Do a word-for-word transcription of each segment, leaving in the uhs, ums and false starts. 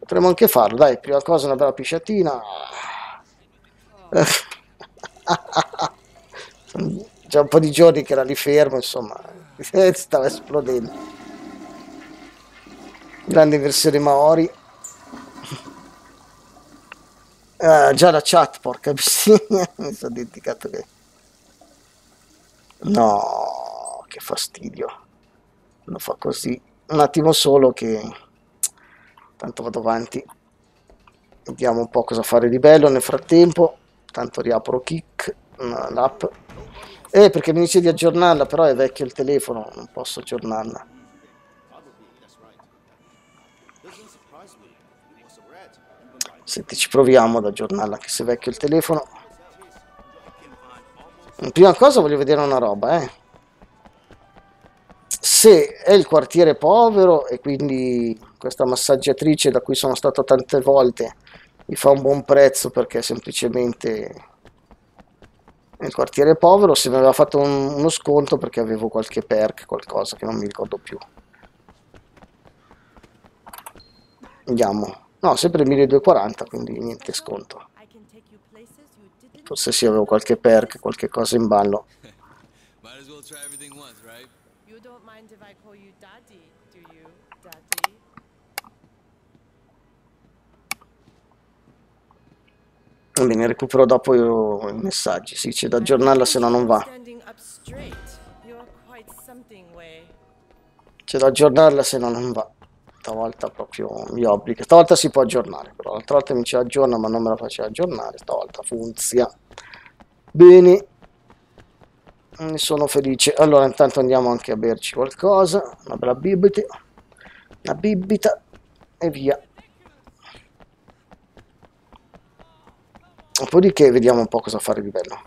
Potremmo anche farlo, dai, prima cosa una bella pisciatina. Sono già un po' di giorni che era lì fermo, insomma, stava esplodendo. Grande versione Maori. Ah, già la chat, porca bestia, mi sono dimenticato che... No, che fastidio. Lo fa così. Un attimo solo che... Tanto vado avanti. Vediamo un po' cosa fare di bello nel frattempo. Tanto riapro Kick, no, l'app. Eh, perché mi dice di aggiornarla, però è vecchio il telefono, non posso aggiornarla. Senti, ci proviamo ad aggiornarla, anche se è vecchio il telefono. Prima cosa voglio vedere una roba, eh. Se è il quartiere povero e quindi questa massaggiatrice da cui sono stato tante volte mi fa un buon prezzo perché semplicemente è il quartiere povero, se mi aveva fatto un- uno sconto perché avevo qualche perk, qualcosa che non mi ricordo più. Andiamo. No, sempre milleduecentoquaranta, quindi niente sconto. Forse sì, avevo qualche perk, qualche cosa in ballo. Might as well try everything once, right? You don't mind if I call you Daddy, do you, Daddy? Va bene, recupero dopo io i messaggi. Sì, c'è da aggiornarla, se no non va. Standing up straight. You're quite something, way. C'è da aggiornarla, se no non va. Stavolta proprio mi obbliga. Stavolta si può aggiornare, però l'altra volta mi ci aggiorna, ma non me la faceva aggiornare. Stavolta funziona. Bene. Ne sono felice. Allora, intanto andiamo anche a berci qualcosa. Una bella bibita. Una bibita. E via. Dopodiché vediamo un po' cosa fare di bello.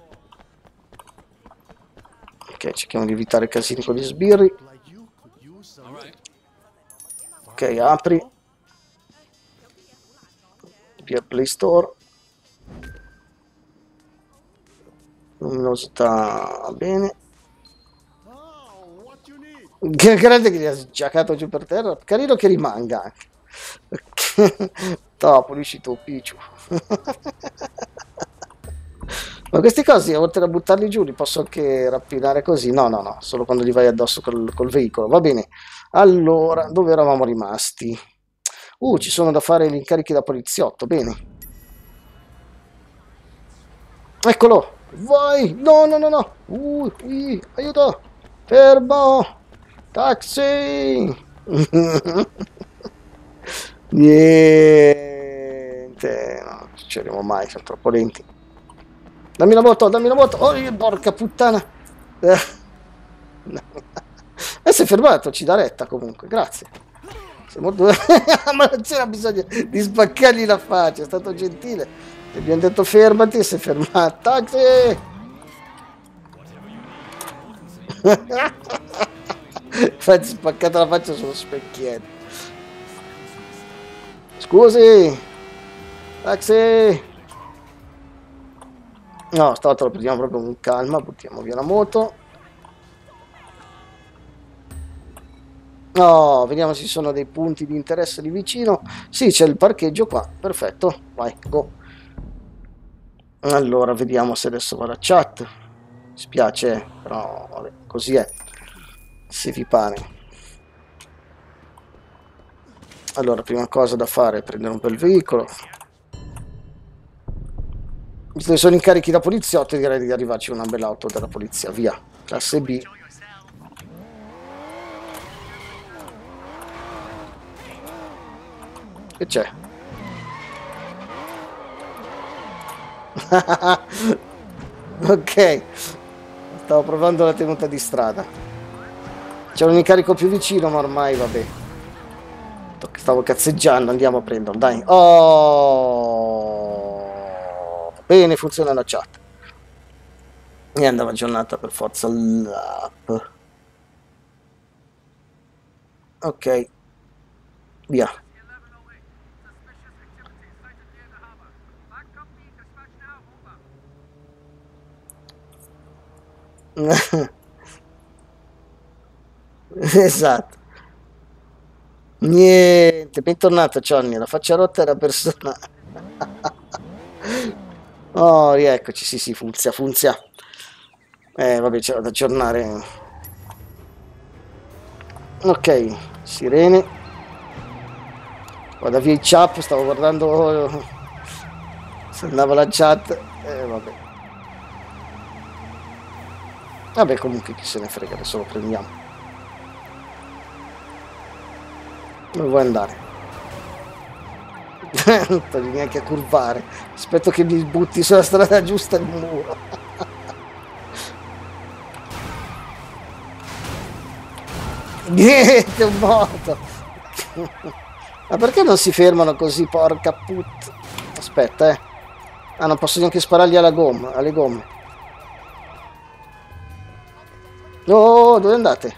Ok, cerchiamo di evitare casini con gli sbirri. Ok, apri. Via Play Store. Luminosità, va bene. Che grande che gli ha giacato giù per terra. Carino che rimanga anche. No, pulisci tu, Picciu. Ma questi cosi, oltre a buttarli giù, li posso anche rapinare così? No, no, no, solo quando gli vai addosso col, col veicolo. Va bene. Allora, dove eravamo rimasti? Uh, ci sono da fare gli incarichi da poliziotto. Bene. Eccolo. Vai. No, no, no, no. Uh, uh, aiuto. Fermo. Taxi. Niente. No, non ci arriviamo mai, siamo troppo lenti. Dammi la moto, dammi la moto. Oh, porca puttana. Eh, no. E si è fermato, ci dà retta comunque, grazie. Siamo due. Ma non c'era bisogno di spaccargli la faccia, è stato gentile. Gli abbiamo detto fermati e si è fermato. Taxi! Infatti spaccato la faccia sullo specchietto. Scusi! Taxi! No, stavolta lo prendiamo proprio con calma, buttiamo via la moto. No, vediamo se ci sono dei punti di interesse lì vicino. Sì, c'è il parcheggio qua, perfetto, vai, go. Allora, vediamo se adesso va la chat. Mi spiace, però vabbè, così è, se vi pare. Allora, prima cosa da fare è prendere un bel veicolo. Visto che sono incarichi da poliziotto, direi di arrivarci una bella auto della polizia, via, classe B. Che c'è? Ok, stavo provando la tenuta di strada. C'è un incarico più vicino, ma ormai vabbè. Stavo cazzeggiando, andiamo a prenderlo, dai. Oh, bene, funziona la chat. E andava aggiornata per forza l'app. Ok, via. Esatto. Niente, bentornato Johnny, la faccia rotta era persona. Oh, rieccoci, sì, sì, funziona, funziona. Eh, vabbè, c'è da aggiornare. Ok, sirene. Vado via il chat, stavo guardando se andava la chat. Eh, vabbè. Vabbè, comunque chi se ne frega, adesso lo prendiamo. Dove vuoi andare? Non togli neanche a curvare. Aspetto che mi butti sulla strada giusta il muro. Niente, un morto. Ma perché non si fermano così, porca put? Aspetta, eh. Ah, non posso neanche sparargli alla gomma, alle gomme. Oh, dove andate?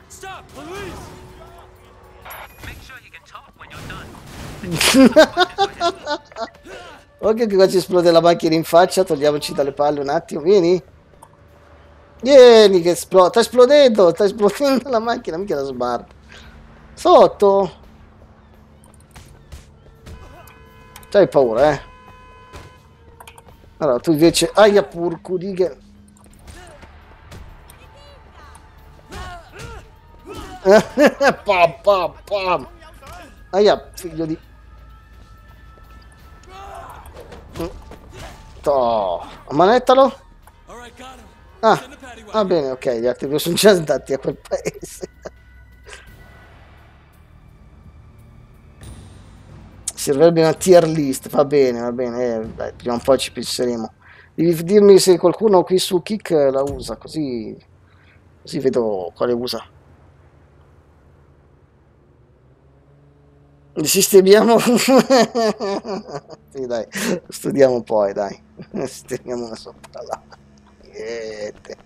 Ok, che qua ci esplode la macchina in faccia, togliamoci dalle palle un attimo, vieni. Vieni che esplode, sta esplodendo, sta esplodendo la macchina, mica la smart. Sotto. C'hai paura, eh? Allora, tu invece... Aia, porco dighe. Pam, pam, pam. Aia, figlio di... Toh. Ammanettalo. Ah, va bene, ok, gli altri due sono già andati a quel paese. Servirebbe una tier list, va bene, va bene, eh, dai, prima o poi ci penseremo. Devi dirmi se qualcuno qui su Kick la usa, così, così vedo quale usa. Sistemiamo. Sì, dai, studiamo poi, dai. Sistemiamo una sopra là. Niente.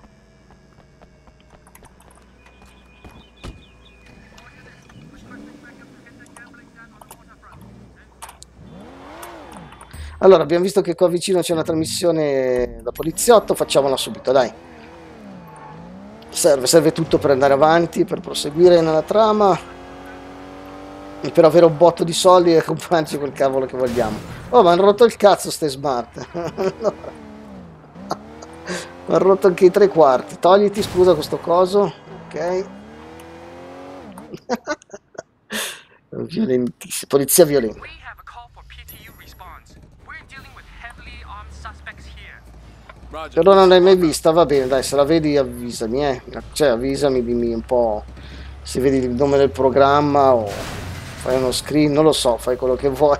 Allora, abbiamo visto che qua vicino c'è una trasmissione da poliziotto, facciamola subito, dai. Serve, serve tutto per andare avanti, per proseguire nella trama, e per avere un botto di soldi e comprarci quel cavolo che vogliamo. Oh, ma hanno rotto il cazzo ste smart. Allora. Mi hanno rotto anche i tre quarti. Togliti, scusa, questo coso. Ok. Violentissimo. Polizia violenta. Però non l'hai mai vista, va bene, dai, se la vedi avvisami, eh. Cioè, avvisami, dimmi un po' se vedi il nome del programma o fai uno screen, non lo so, fai quello che vuoi.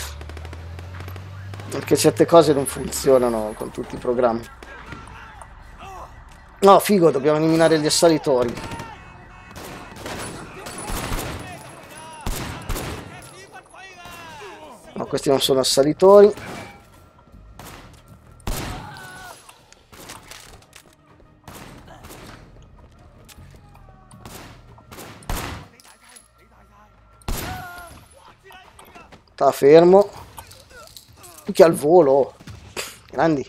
Perché certe cose non funzionano con tutti i programmi. No, figo, dobbiamo eliminare gli assalitori. No, questi non sono assalitori. Sta fermo. Che al volo. Grandi.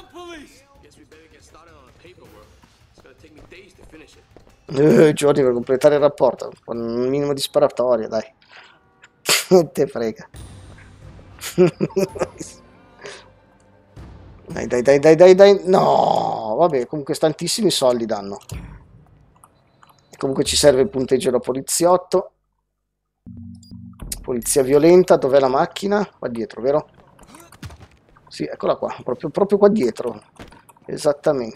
Eh, giorni per completare il rapporto. Con un minimo di sparatoria, dai. Non te frega. Dai, dai, dai, dai, dai, dai. No, vabbè, comunque tantissimi soldi danno. Comunque ci serve il punteggio da poliziotto. Polizia violenta, dov'è la macchina? Qua dietro, vero? Sì, eccola qua, proprio, proprio qua dietro. Esattamente.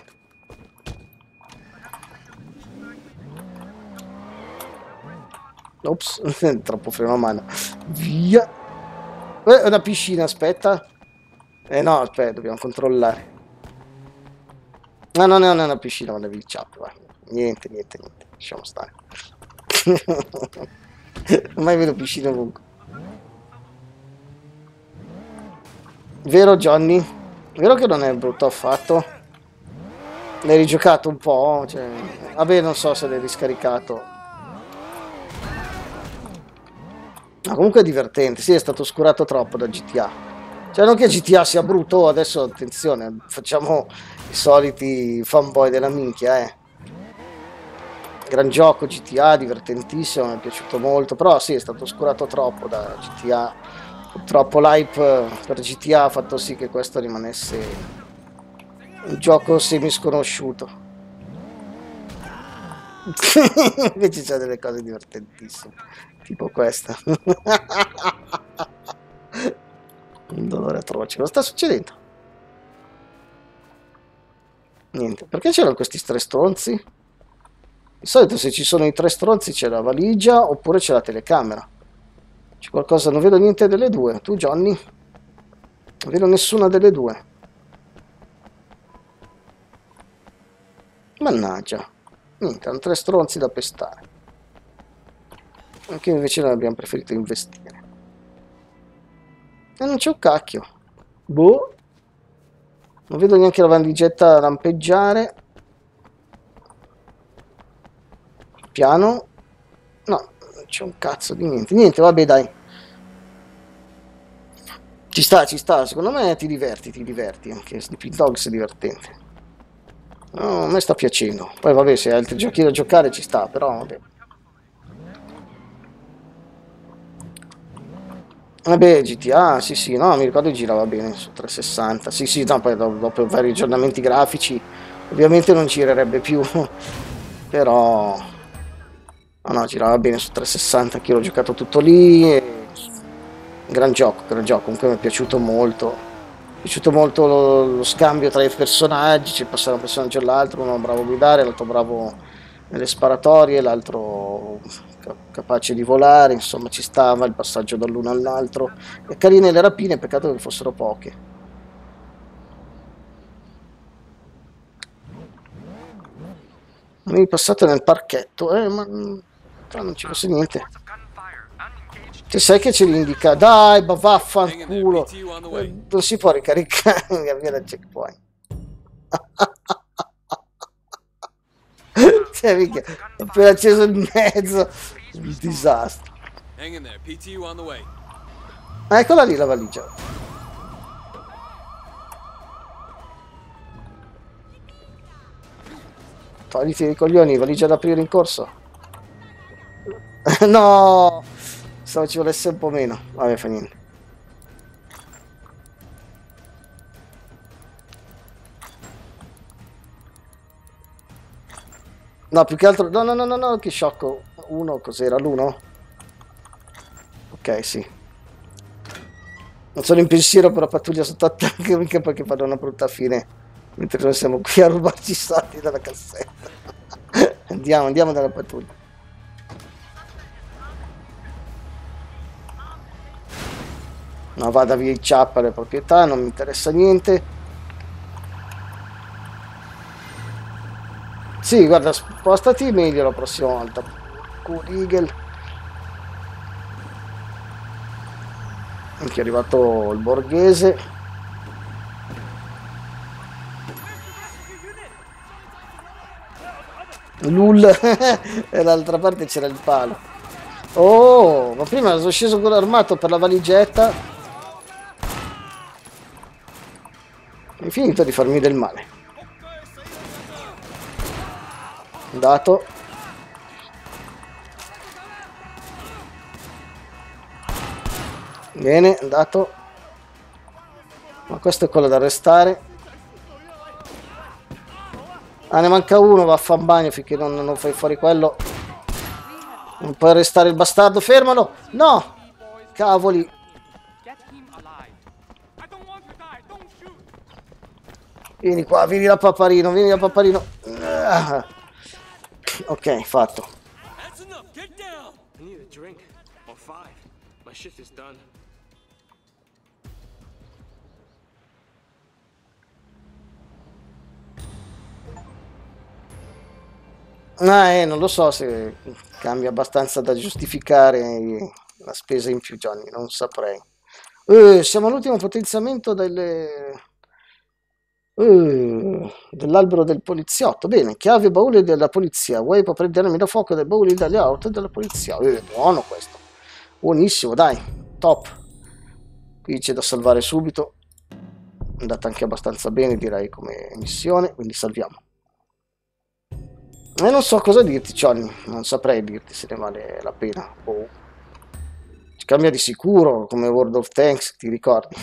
Ops, troppo freno a mano. Via. Eh, una piscina, aspetta. Eh no, aspetta, dobbiamo controllare. No, no, no, non è una piscina, ma devi il chat, va. Niente, niente, niente. Lasciamo stare. Mai vedo piscina ovunque. Vero Johnny? Vero che non è brutto affatto? L'hai rigiocato un po'? Cioè... Vabbè, non so se l'hai riscaricato. Ma comunque è divertente. Sì, è stato oscurato troppo da G T A. Cioè non che G T A sia brutto, adesso attenzione, facciamo i soliti fanboy della minchia, eh. gran gioco G T A, divertentissimo, mi è piaciuto molto, però sì, è stato oscurato troppo da G T A, purtroppo l'hype per G T A ha fatto sì che questo rimanesse un gioco semi sconosciuto. Invece c'è delle cose divertentissime, tipo questa. Un dolore atroce. Cosa sta succedendo? Niente. Perché c'erano questi tre stronzi? Di solito se ci sono i tre stronzi c'è la valigia oppure c'è la telecamera. C'è qualcosa, non vedo niente delle due. Tu, Johnny? Non vedo nessuna delle due. Mannaggia. Niente, hanno tre stronzi da pestare. Anche invece noi abbiamo preferito investire. E non c'è un cacchio. Boh. Non vedo neanche la valigetta lampeggiare. Piano. No, non c'è un cazzo di niente. Niente, vabbè, dai. Ci sta, ci sta. Secondo me ti diverti, ti diverti. Anche Sleeping Dogs è divertente. No, a me sta piacendo. Poi vabbè, se hai altri giochi da giocare ci sta, però vabbè. Vabbè, G T A, sì sì, no, mi ricordo che girava bene su trecentosessanta. Sì sì, no, poi dopo, dopo vari aggiornamenti grafici ovviamente non girerebbe più. Però no, no, girava bene su trecentosessanta, che io l'ho giocato tutto lì. E... gran gioco, gran gioco, comunque mi è piaciuto molto. Mi è piaciuto molto lo, lo scambio tra i personaggi, ci passare da un personaggio all'altro, uno bravo a guidare, l'altro bravo nelle sparatorie, l'altro capace di volare, insomma ci stava il passaggio dall'uno all'altro. E carine le rapine, peccato che fossero poche. Mi è passato nel parchetto, eh, ma non ci fosse niente. Cioè, sai che ce li indica? Dai, ma vaffanculo. Eh, non si può ricaricare via dal checkpoint. Cioè, mica, ho appena acceso il mezzo. Il disastro. Ah, eccola lì la valigia. Togliti i coglioni, valigia da aprire in corso. No, stavo ci volesse un po' meno. Vabbè, fa niente. No, più che altro... No, no, no, no, no, che sciocco. Uno, cos'era? L'uno? Ok, sì. Non sono in pensiero per la pattuglia sotto attacco, mica perché fanno una brutta fine. Mentre noi siamo qui a rubarci i soldi dalla cassetta. Andiamo, andiamo dalla pattuglia. No, vada via i ciappa le proprietà, non mi interessa niente. Sì, guarda, spostati meglio la prossima volta. Cool Eagle. Anche è arrivato il borghese. Lul. E dall'altra parte c'era il palo. Oh, ma prima sono sceso con l'armato per la valigetta. Hai finito di farmi del male. Andato. Bene, andato. Ma questo è quello da arrestare. Ah, ne manca uno, vaffanbagno finché non, non fai fuori quello. Non puoi arrestare il bastardo, fermalo! No! Cavoli! Vieni qua, vieni da Paparino, vieni da Paparino. Ah. Ok, fatto. Ah, eh, non lo so se cambia abbastanza da giustificare la spesa in più, Johnny, non saprei. Eh, siamo all'ultimo potenziamento delle... eh, dell'albero del poliziotto. Bene, chiave baule della polizia. Vuoi può prendere da fuoco dei bauli dalle auto della polizia. Eh, buono questo. Buonissimo, dai. Top. Qui c'è da salvare subito. È andata anche abbastanza bene, direi, come missione, quindi salviamo. E non so cosa dirti, Johnny, non saprei dirti se ne vale la pena. Oh. Ci cambia di sicuro, come World of Tanks, ti ricordi?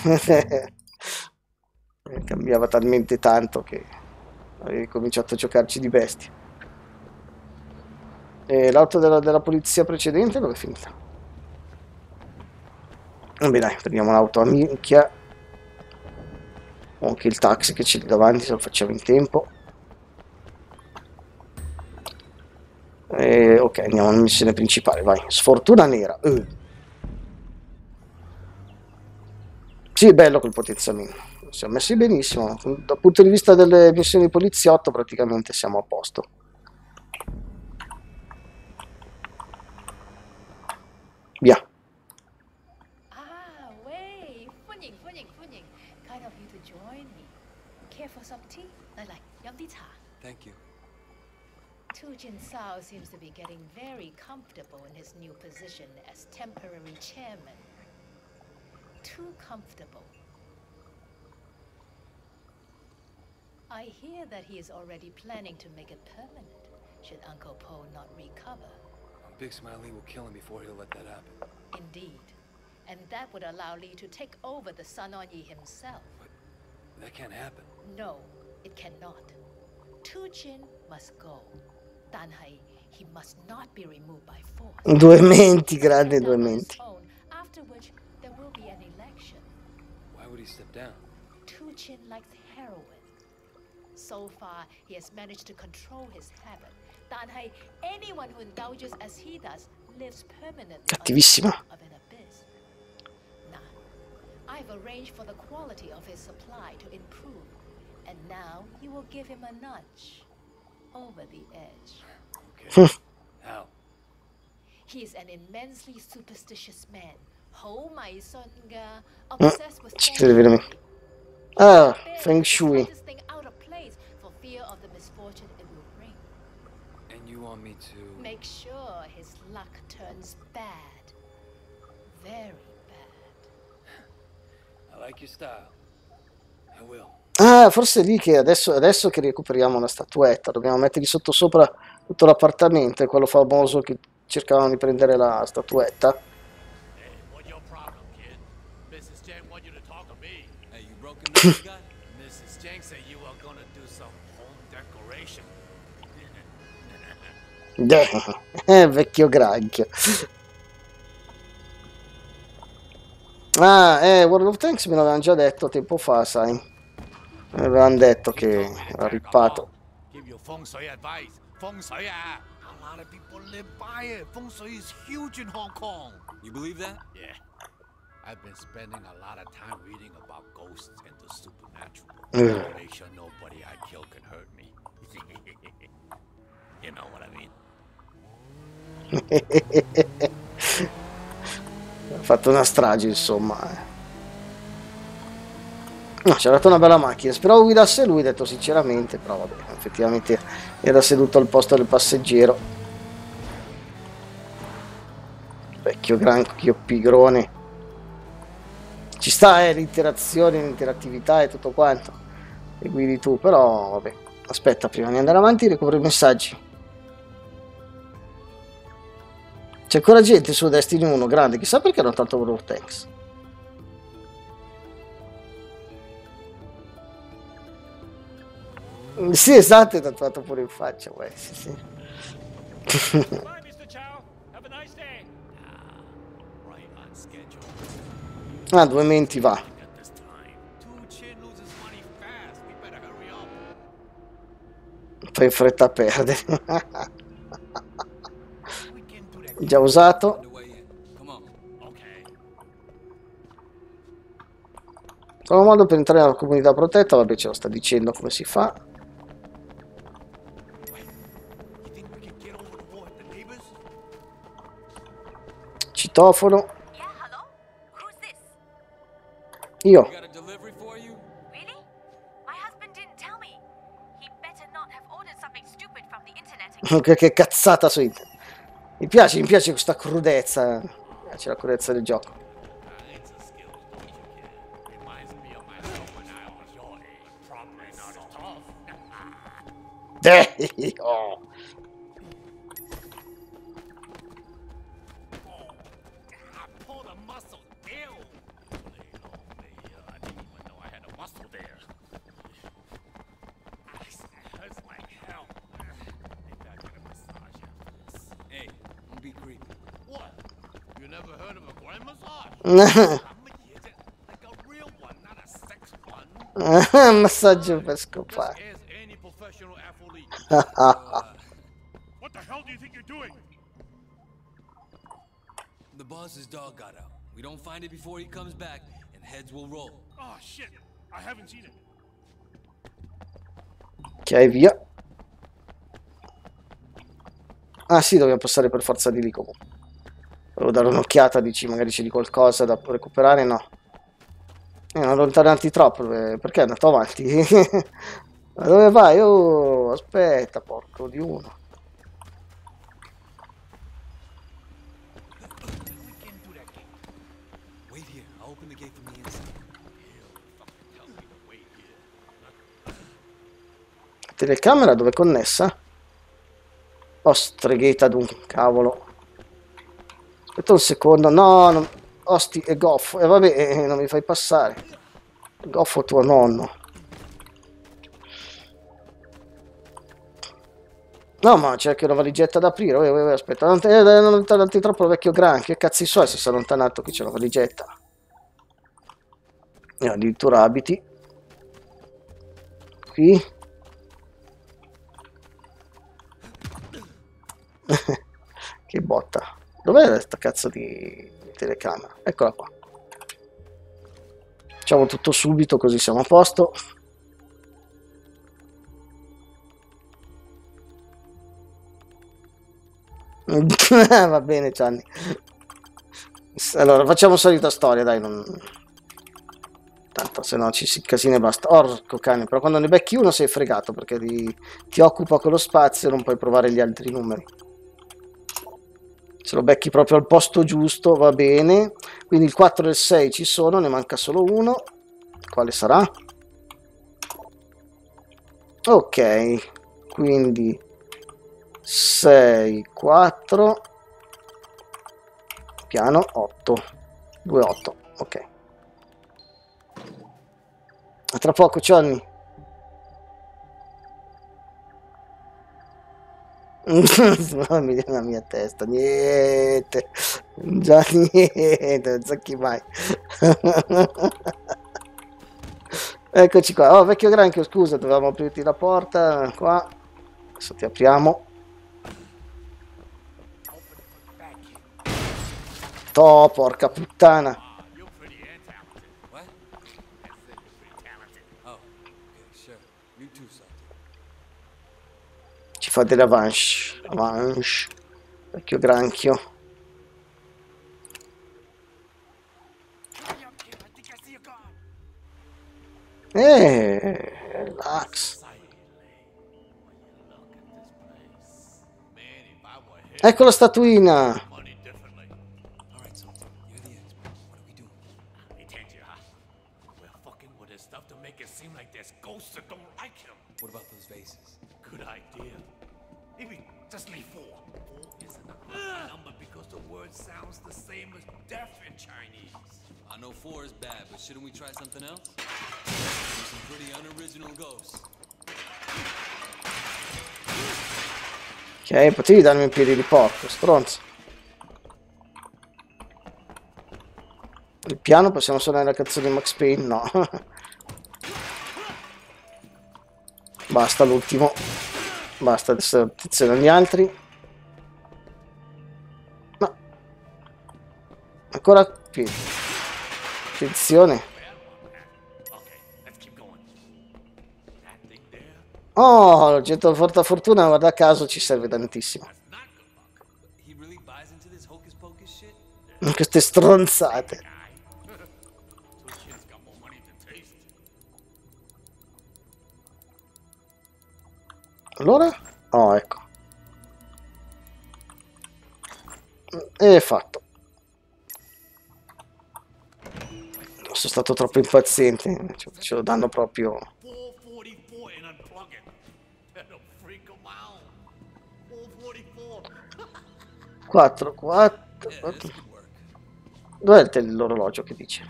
Cambiava talmente tanto che avevi cominciato a giocarci di bestia. E l'auto della, della polizia precedente dove è finita? Vabbè dai, prendiamo l'auto a minchia. O anche il taxi che c'è lì davanti, se lo facciamo in tempo. E, ok, andiamo alla missione principale, vai. Sfortuna nera. Uh. Sì, bello quel potenziamento. Siamo messi benissimo. Dal punto di vista delle missioni di poliziotto praticamente siamo a posto. Via. Ah, Wei, 歡迎歡迎歡迎 Kind of you to join me. Care for some tea? 嚟嚟，飲啲茶。 Thank you. Tu Jin Sao seems to be getting very comfortable in his new position as temporary chairman. Too comfortable. I hear that he is already planning to make it permanent, should Uncle Po not recover. Big Smiley will kill him before he'll let that happen. Indeed. And that would allow Lee to take over the Sun On Yi himself. But that can't happen. No, it cannot. Tu Jin must go. Dan Hai, he must not be removed by force. Due menti, grande due menti. After which there will be an election. Why would he step down? Tu Jin likes heroin. So far, he has managed to control his habit. Dan Hai, anyone who indulges as he does lives permanently Cattivissima. of an abyss. Nah, I've arranged for the quality of his supply to improve, and now you will give him a nudge over the edge. Okay. How? He is an immensely superstitious man. Ho Mai Sun Ga, obsessed with Ci feng crede shui. veramente. Ah, Bears Feng the Shui. slightest thing out of place for fear of the misfortune it will bring. And you want me to... Make sure his luck turns bad. Very bad. I like your style. I will. Ah, forse è lì che adesso, adesso che recuperiamo la statuetta, dobbiamo mettergli sotto sopra tutto l'appartamento, è quello famoso che cercavano di prendere la statuetta. Hey, what's your problem, kid? Missus Chang want you to talk to me. Hey, you broken nose guy? Missus Chang said you were gonna do some home decoration. Eh, vecchio granchio. Ah, eh, World of Tanks me l'avevano già detto tempo fa, sai. Mi avevano detto che era rippato. Give you feng shui advice. Feng shui, ah. A lot of people live by it. Feng shui is huge in Hong Kong. You believe that? Yeah. I've been spending a lot of time reading about ghosts and the supernatural. Ugh. Make sure nobody I kill can hurt me. You know what I mean? Ha fatto una strage, insomma. eh. No, ci ha dato una bella macchina. Speravo guidasse lui, detto sinceramente, però vabbè, effettivamente era seduto al posto del passeggero. Vecchio granchio pigrone. Ci sta, eh, l'interazione, l'interattività e tutto quanto. E guidi tu, però vabbè. Aspetta, prima di andare avanti recupero i messaggi. C'è ancora gente su Destiny uno, grande, chissà perché hanno tanto World of Tanks. Sì, esatto, è tatuato pure in faccia, uè, sì, sì. Bye, mister Chow. Have a nice day. Ah, right on schedule. Ah, due menti va. At this time, Tu Chin loses money fast. We better hurry up. Fai in fretta a perdere. We can do that. Già usato. On the way in. Come on. Okay. Trovo un modo per entrare nella comunità protetta, vabbè, ce lo sta dicendo come si fa. You think we can get over the wall at the neighbors? Citofono. Yeah, hello? Who's this? Io. We got a delivery for you? Really? My husband didn't tell me. He better not have ordered something stupid from the internet again. Che, che cazzata su internet. Mi piace, mi piace questa crudezza. Mi piace la crudezza del gioco. Uh, it's a skill, don't you, kid? Reminds me of myself when I was your age. Probably not as tough. Eh, oh. Never heard of a grand massage? Like a real one, not a sex one. Massaggio per scopare. As any professional athlete. What the hell do you think you're doing? The boss's dog got out. We don't find it before he comes back, and heads will roll. Oh shit, I haven't seen it. Ok, via. Ah sì, dobbiamo passare per forza di lì comunque. Devo dare un'occhiata, dici, magari c'è di qualcosa da recuperare, no. Eh, non allontanarti troppo, perché è andato avanti? Ma dove vai? Oh, aspetta, porco di uno. Wait here. I'll open the gate from the inside. La telecamera dove è connessa? Oh, stregheta d'un cavolo. Aspetta un secondo. No, non... Osti, è goffo. E eh, vabbè, eh, non mi fai passare. Goffo tuo nonno. No, ma c'è anche una valigetta da aprire. Uè, uè, uè, aspetta, non, eh, non allontanarti troppo il vecchio granchio. Che cazzi so se si è allontanato? Qui c'è una valigetta. E addirittura abiti. Qui. Che botta. Dov'è questa cazzo di telecamera? Eccola qua. Facciamo tutto subito così siamo a posto. Va bene, Gianni. Allora facciamo solita storia, dai, non... tanto se no ci si casina e basta. Orco cane, però quando ne becchi uno sei fregato perché ti, ti occupa quello spazio e non puoi provare gli altri numeri. Se lo becchi proprio al posto giusto va bene. Quindi il quattro e il sei ci sono, ne manca solo uno. Quale sarà? Ok, quindi sei, quattro, piano otto, due, otto, ok. A tra poco, Johnny. Mamma la mia testa, niente, già niente, non so chi mai. Eccoci qua. Oh, vecchio granchio, scusa, dovevamo aprirti la porta qua. Adesso ti apriamo. Oh, porca puttana. What? Oh, okay, sure. You too, son. Ci fa delle avance. Avance. Vecchio granchio. Eh, relax. Ecco la statuina. Alright, so you're the expert. What do we do? They tend you, huh? We're fucking with his stuff to make it seem like there's ghosts that don't like him. What about those vases? Good idea. Maybe just leave four. Four isn't a good number because the word sounds the same as death in Chinese. I know four is bad, but shouldn't we try something else? There's some pretty unoriginal ghosts. Ok, potevi darmi un piede di porco, stronzo. Il piano possiamo suonare la canzone di Max Payne? No. Basta l'ultimo. Basta, adesso attenzione agli altri. No. Ancora qui. Attenzione. Oh, l'oggetto di forte fortuna, guarda caso, ci serve tantissimo. He really buys into this hocus pocus shit? Queste stronzate. Allora? Oh, ecco. E fatto. Sono stato troppo impaziente. Ce lo danno proprio. quattro, quattro, quattro. Dov'è l'orologio che dice?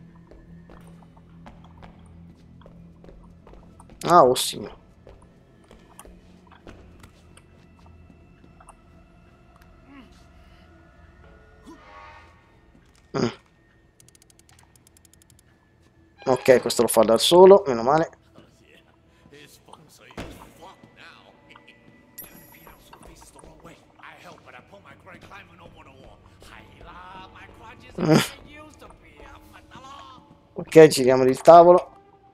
Ah, oh signore. Ok, questo lo fa da solo, meno male. His phones are in fuck now. Turn the beat out so the face is the wrong way. I help, but I pull my great climbing over the wall. Hayla, my crutches are what they used to be. Matala. Ok, giriamo il tavolo.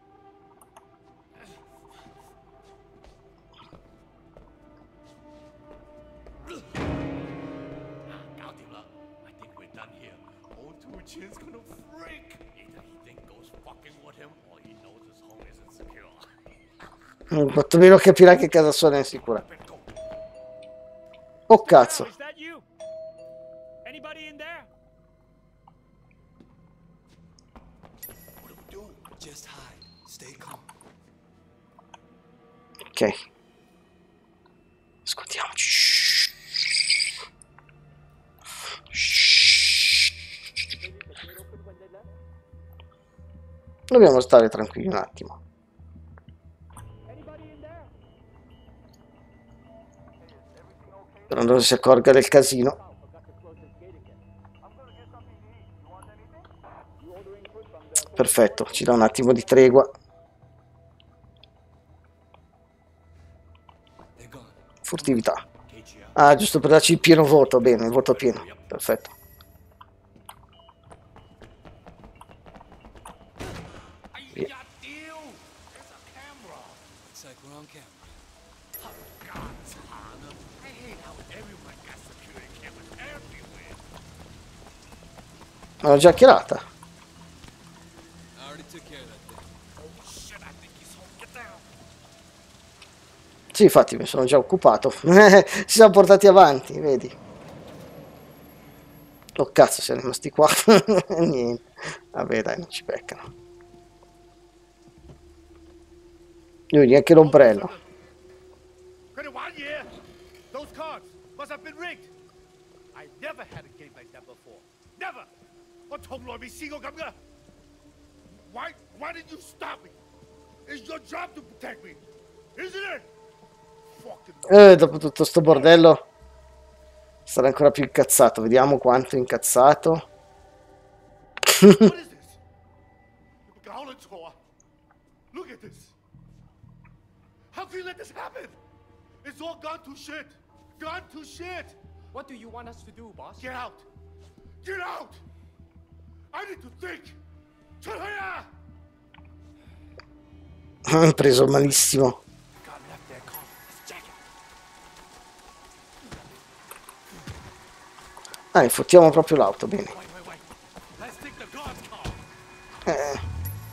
Gautila, I think we're done here. Old Two Chin's gonna freak. Either he thinks goes fucking with him, or he knows his home isn't secure. Mm, quantomeno capirà che casa sua è insicura. Oh cazzo. Is that you? Anybody in there? What do we do? Just hide. Stay calm. Ok. Ascoltiamoci. Dobbiamo stare tranquilli un attimo. Però non si accorga del casino. Perfetto, ci dà un attimo di tregua. They're gone. Furtività. Ah, giusto per darci il pieno voto. Bene, il voto pieno. Perfetto. I got you. There's a camera. Looks like we're on camera. God, Tana. I hate how everyone got security cameras everywhere. L'ho già chiarata. I already took care of that thing. Oh shit, I think he's home. Get down. Sì, infatti mi sono già occupato. Si sono portati avanti, vedi. Oh cazzo, siamo rimasti qua. Niente. Vabbè, dai, non ci beccano. Lui neanche l'ombrello. Credit one year. Those cards must have been rigged. I never had a game like that before. Never. What told me single come Why why did you stop me? It's your job to protect me. Isn't it? Fucking Eh, dopo tutto sto bordello sarà ancora più incazzato. Vediamo quanto incazzato. what is this? Gaulentor. Look at this. How can you let this happen? It's all gone to shit. Gone to shit. What do you want us to do, boss? Get out. Get out. I need to think. Chihaya! Preso malissimo. God left their car. His jacket. Ah, infottiamo proprio l'auto, bene. Wait, wait, wait. Let's take the guard's car. Eh.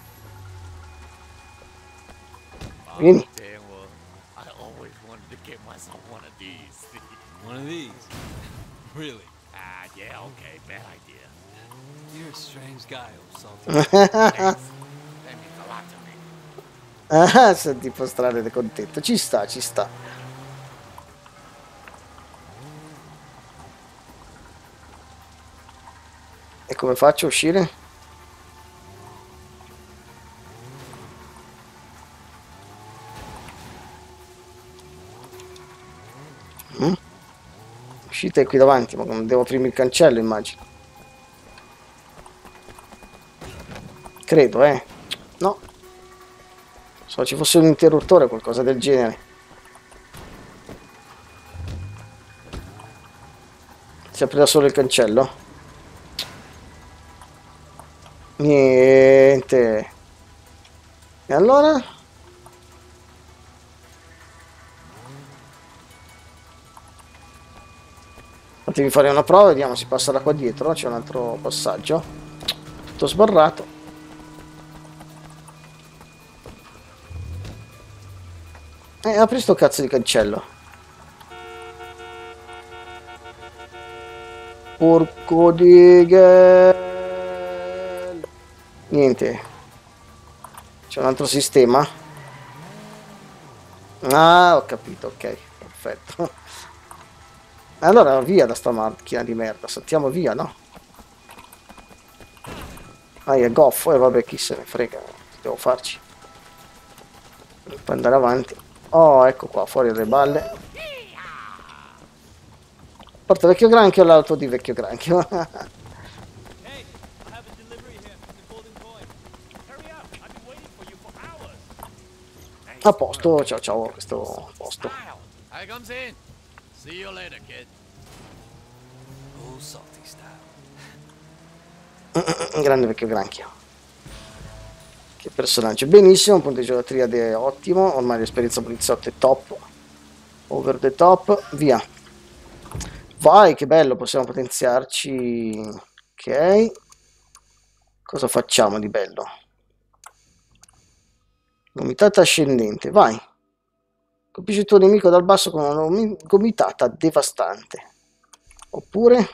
Vieni. Damn well. I always wanted to get myself one of these. One of these. Really? Ah, yeah, okay, bad idea. You're a strange guy, old salty. Thanks. That means a lot to me. Ah, senti, può strano ed è contento. Ci sta, ci sta. E come faccio a uscire? Mm? Uscite qui davanti, ma non devo aprire il cancello, immagino. Credo, eh. No. Se ci fosse un interruttore o qualcosa del genere. Si apre da solo il cancello? Niente. E allora? Fatemi fare una prova, vediamo, si passa da qua dietro, c'è un altro passaggio. Tutto sbarrato. Eh, apri sto cazzo di cancello. Porco di ghel. Niente. C'è un altro sistema. Ah, ho capito, ok, perfetto. Allora via da sta macchina di merda, saltiamo via, no? Ah, è goffo, e vabbè, chi se ne frega, devo farci. Puoi andare avanti. Oh, ecco qua, fuori le balle. Porta vecchio granchio all'auto di vecchio granchio. Hey, I have a delivery here from the Golden Coin. Hurry up. I A posto, ciao ciao, questo posto. Here comes in. See you later, kid. Oh, salty style. Grande vecchio granchio. Che personaggio. Benissimo, punteggio da triade è ottimo. Ormai l'esperienza poliziotto è top. Over the top, via. Vai, che bello, possiamo potenziarci. Ok. Cosa facciamo di bello? Gomitata ascendente, vai. Colpisci il tuo nemico dal basso con una gomitata devastante. Oppure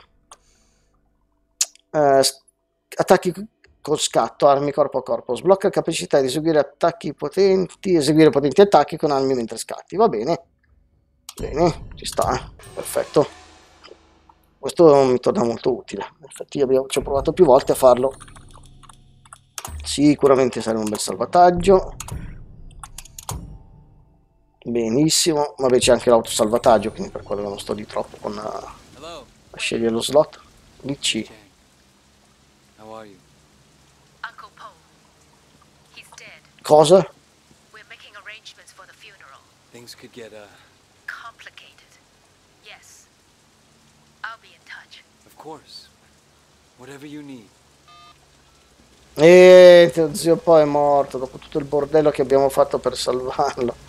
eh, attacchi con scatto, armi corpo a corpo. Sblocca la capacità di eseguire attacchi potenti, eseguire potenti attacchi con armi mentre scatti. Va bene. Bene, ci sta, perfetto. Questo mi torna molto utile. Infatti io ci ho provato più volte a farlo. Sicuramente sarà un bel salvataggio. Benissimo, vabbè c'è anche l'autosalvataggio, quindi per quello non sto di troppo con a, a scegliere lo slot. D C. How are you? Uncle Poe. He's dead. Cosa? We're making arrangements for the funeral. Things could get uh Complicated. Yes. I'll be in touch. of course. Whatever you need. E zio poi è morto dopo tutto il bordello che abbiamo fatto per salvarlo.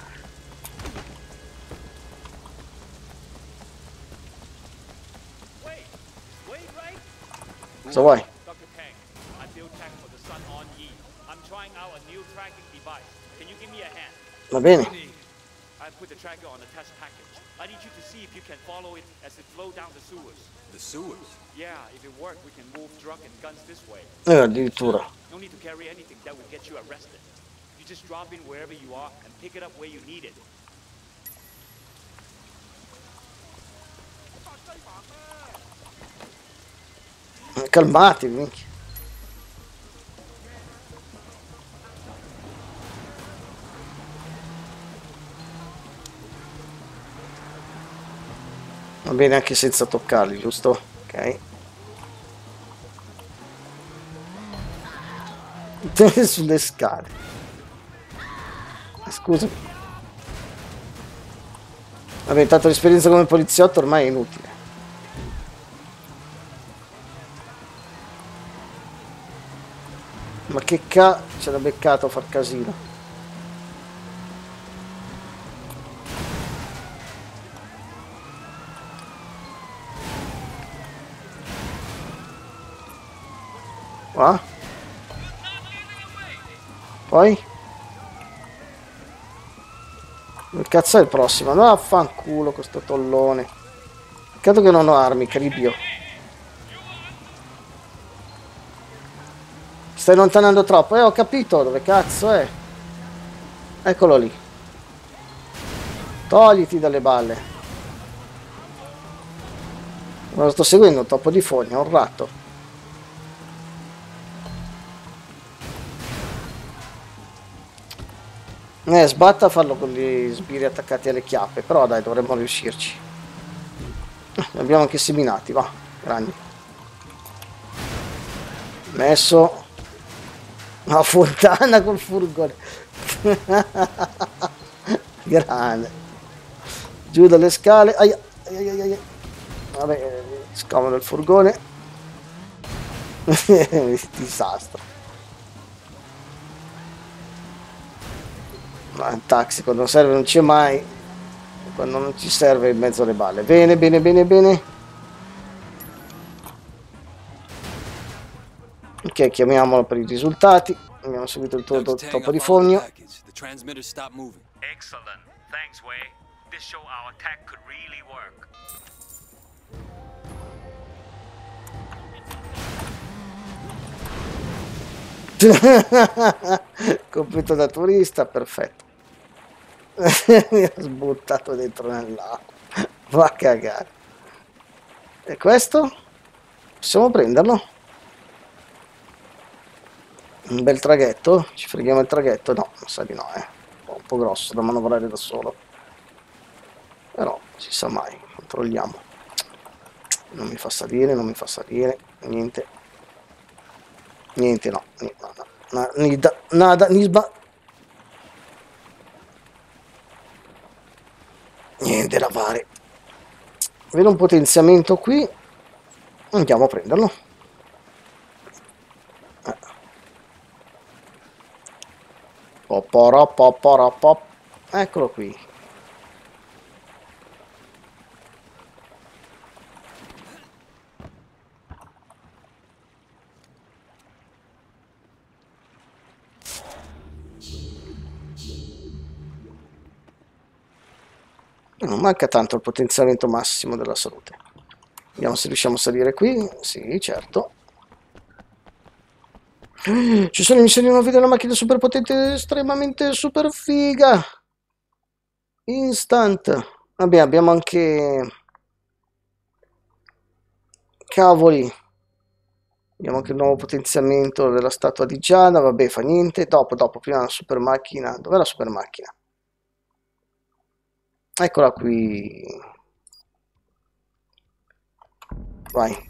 Cosa vuoi? Doctor Tang, I built tech for the Sun On Yi. I'm trying out a new tracking device. Can you give me a hand? Va bene. I put the tracker on the test package. I need you to see if you can follow it as it flow down the sewers. The sewers. Yeah, if it works, we can move drug and guns this way. Eh, addirittura. No need to carry anything that will get you arrested. You just drop in wherever you are and pick it up where you need it. Calmatevi, minchia. Va bene anche senza toccarli, giusto? Ok. Sulle scale. Scusa. Vabbè, tanto l'esperienza come poliziotto ormai è inutile. Ma che ca... c'è da beccato a far casino. Qua? Poi? Dove cazzo è il prossimo? No, affanculo questo tollone. Peccato che non ho armi, cribio. Stai allontanando troppo. Eh, ho capito dove cazzo è. Eccolo lì. Togliti dalle balle. Non lo sto seguendo, un topo di fogna, un ratto. Eh, sbatta a farlo con gli sbirri attaccati alle chiappe, però dai, dovremmo riuscirci. Li abbiamo anche seminati, va, grandi. Messo una fontana col furgone. Grande. Giù dalle scale. Aia, aia, aia, aia. Vabbè, scomodo il furgone. Disastro. Ma il taxi quando serve non c'è mai, quando non ci serve in mezzo alle balle. Bene, bene, bene, bene. Ok, chiamiamolo per i risultati. Abbiamo seguito il tuo topo di fogno. Transmitter stopped moving. Excellent. Thanks, Wei. This show our tech could really work. Completo da turista, perfetto. Mi ha sbuttato dentro nell'acqua. Va a cagare. E questo? Possiamo prenderlo? Un bel traghetto? Ci freghiamo il traghetto? No, mi sa di no, eh. Un po' grosso da manovrare da solo. Però, si sa mai. Controlliamo. Non mi fa salire, non mi fa salire. Niente. Niente, no. Niente, no, no. Nada, nada, nisba. Niente da fare. Vedo un potenziamento qui. Andiamo a prenderlo. Eh. Poporo, poporo, pop. Eccolo qui. Non manca tanto il potenziamento massimo della salute. Vediamo se riusciamo a salire qui. Sì, certo. Ci sono missioni nuove della macchina super potente, estremamente super figa. Instant. Vabbè, abbiamo anche... Cavoli. Abbiamo anche il nuovo potenziamento della statua di Giada. Vabbè, fa niente. Dopo, dopo, prima la super macchina. Dov'è la super macchina? Eccola qui. Vai.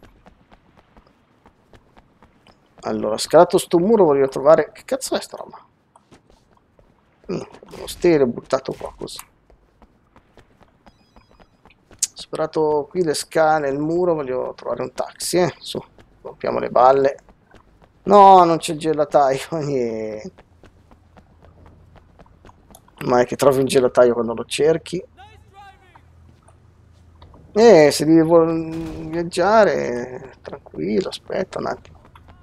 Allora, scalato sto muro, voglio trovare... Che cazzo è sta roba? Niente, uno stereo buttato qua così. Superato qui le scale, il muro, voglio trovare un taxi, eh. Su, rompiamo le balle. No, non c'è il gelataio, niente. Ma è che trovi un gelataio quando lo cerchi. Eh, se devi viaggiare, tranquillo, aspetta un attimo.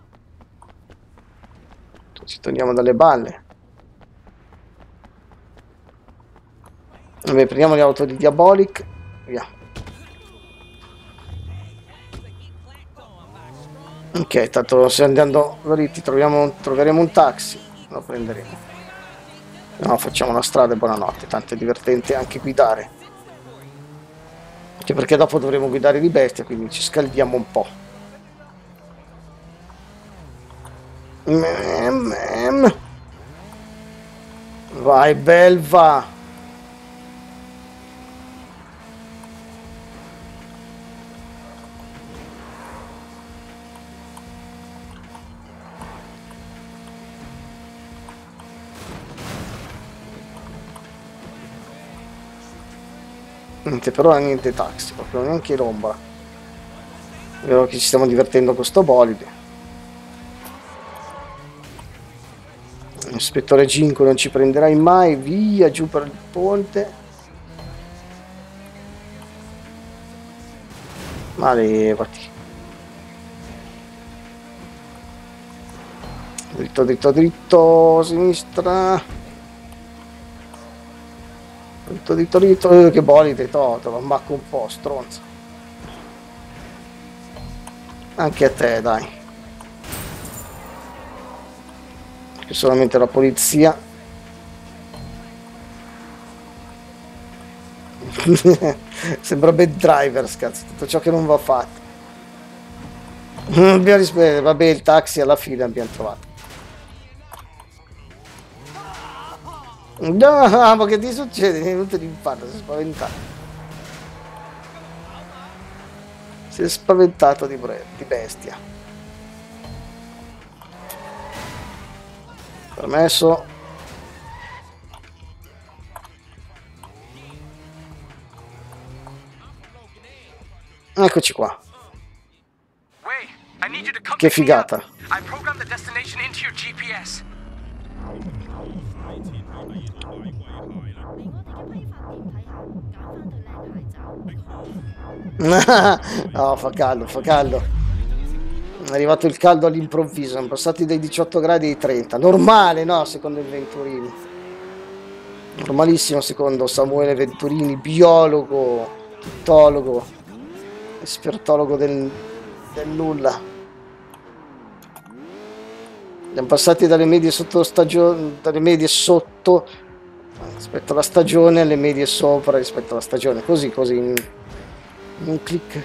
Ci togliamo dalle balle. Vabbè, prendiamo le auto di Diabolic. Via. Ok, tanto stiamo andando dritti, troviamo, troveremo un taxi. Lo prenderemo. No, facciamo la strada e buonanotte. Tanto è divertente anche guidare. Anche perché dopo dovremo guidare di bestia, quindi ci scaldiamo un po'. Vai, belva! Niente, però niente taxi, proprio neanche l'ombra. Vedo che ci stiamo divertendo con sto bolide. Ispettore Ginko non ci prenderai mai, via giù per il ponte. Ma levati. Dritto, dritto, dritto, sinistra. Dritto, dritto, dritto, eh, che bolide, toto, lo macco un po', stronzo. Anche a te, dai. Che solamente la polizia. Sembra Bad Drivers, cazzo, tutto ciò che non va fatto. Vabbè, il taxi alla fine abbiamo trovato. No, ma che ti succede? Mi è venuto l'infarto, si è spaventato. Si è spaventato di, di bestia. Permesso. Eccoci qua. Che figata. No, fa caldo, fa caldo. È arrivato il caldo all'improvviso, siamo passati dai diciotto gradi ai trenta. Normale, no, secondo il Venturini. Normalissimo secondo Samuele Venturini, biologo, tuttologo, espertologo del, del nulla. Siamo passati dalle medie sotto stagione, dalle medie sotto rispetto alla stagione alle medie sopra rispetto alla stagione, così, così, in, in un click.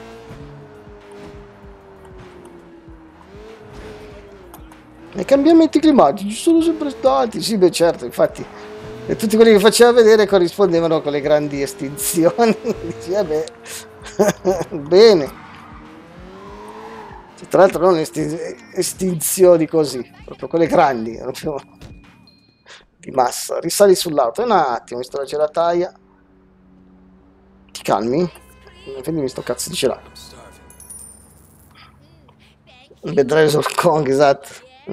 I cambiamenti climatici sono sempre stati, sì, beh, certo, infatti, e tutti quelli che faceva vedere corrispondevano con le grandi estinzioni. Dici, vabbè, bene. Tra l'altro non estinzioni così, proprio quelle grandi, proprio di massa. Risali sull'auto, un attimo, visto la gelataia. Ti calmi? Vendimi sto cazzo di gelato. Vedrai sul Kong, esatto.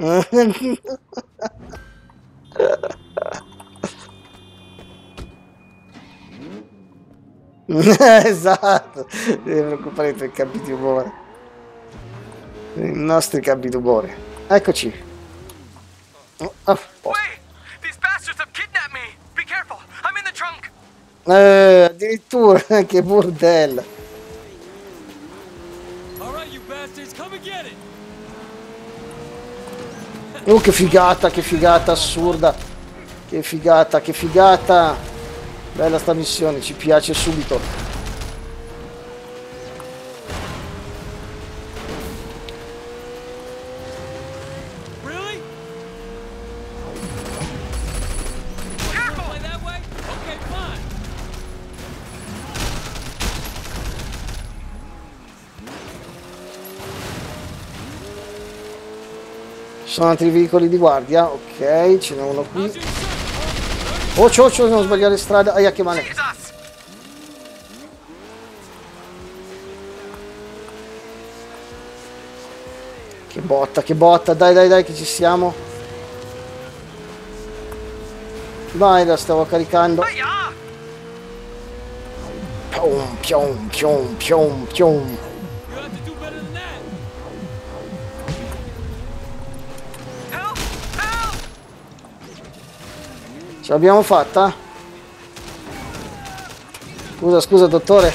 Esatto, non devi preoccupare per i cambi di umore, i nostri cambi d'umore. Eccoci. Oh, oh. Eh, addirittura, che bordello. Oh, che figata, che figata assurda. Che figata, che figata. Bella sta missione, ci piace subito. Really? Careful! Play that way? Okay, fine. Ci sono altri veicoli di guardia, ok, ce n'è uno qui. Oh, ciò, ciò, non sbagliare strada. Aia, che male. Che botta, che botta. Dai, dai, dai, che ci siamo. Vai, la stavo caricando. Piom, piom, piom, piom, piom. Ce l'abbiamo fatta? Scusa, scusa, dottore.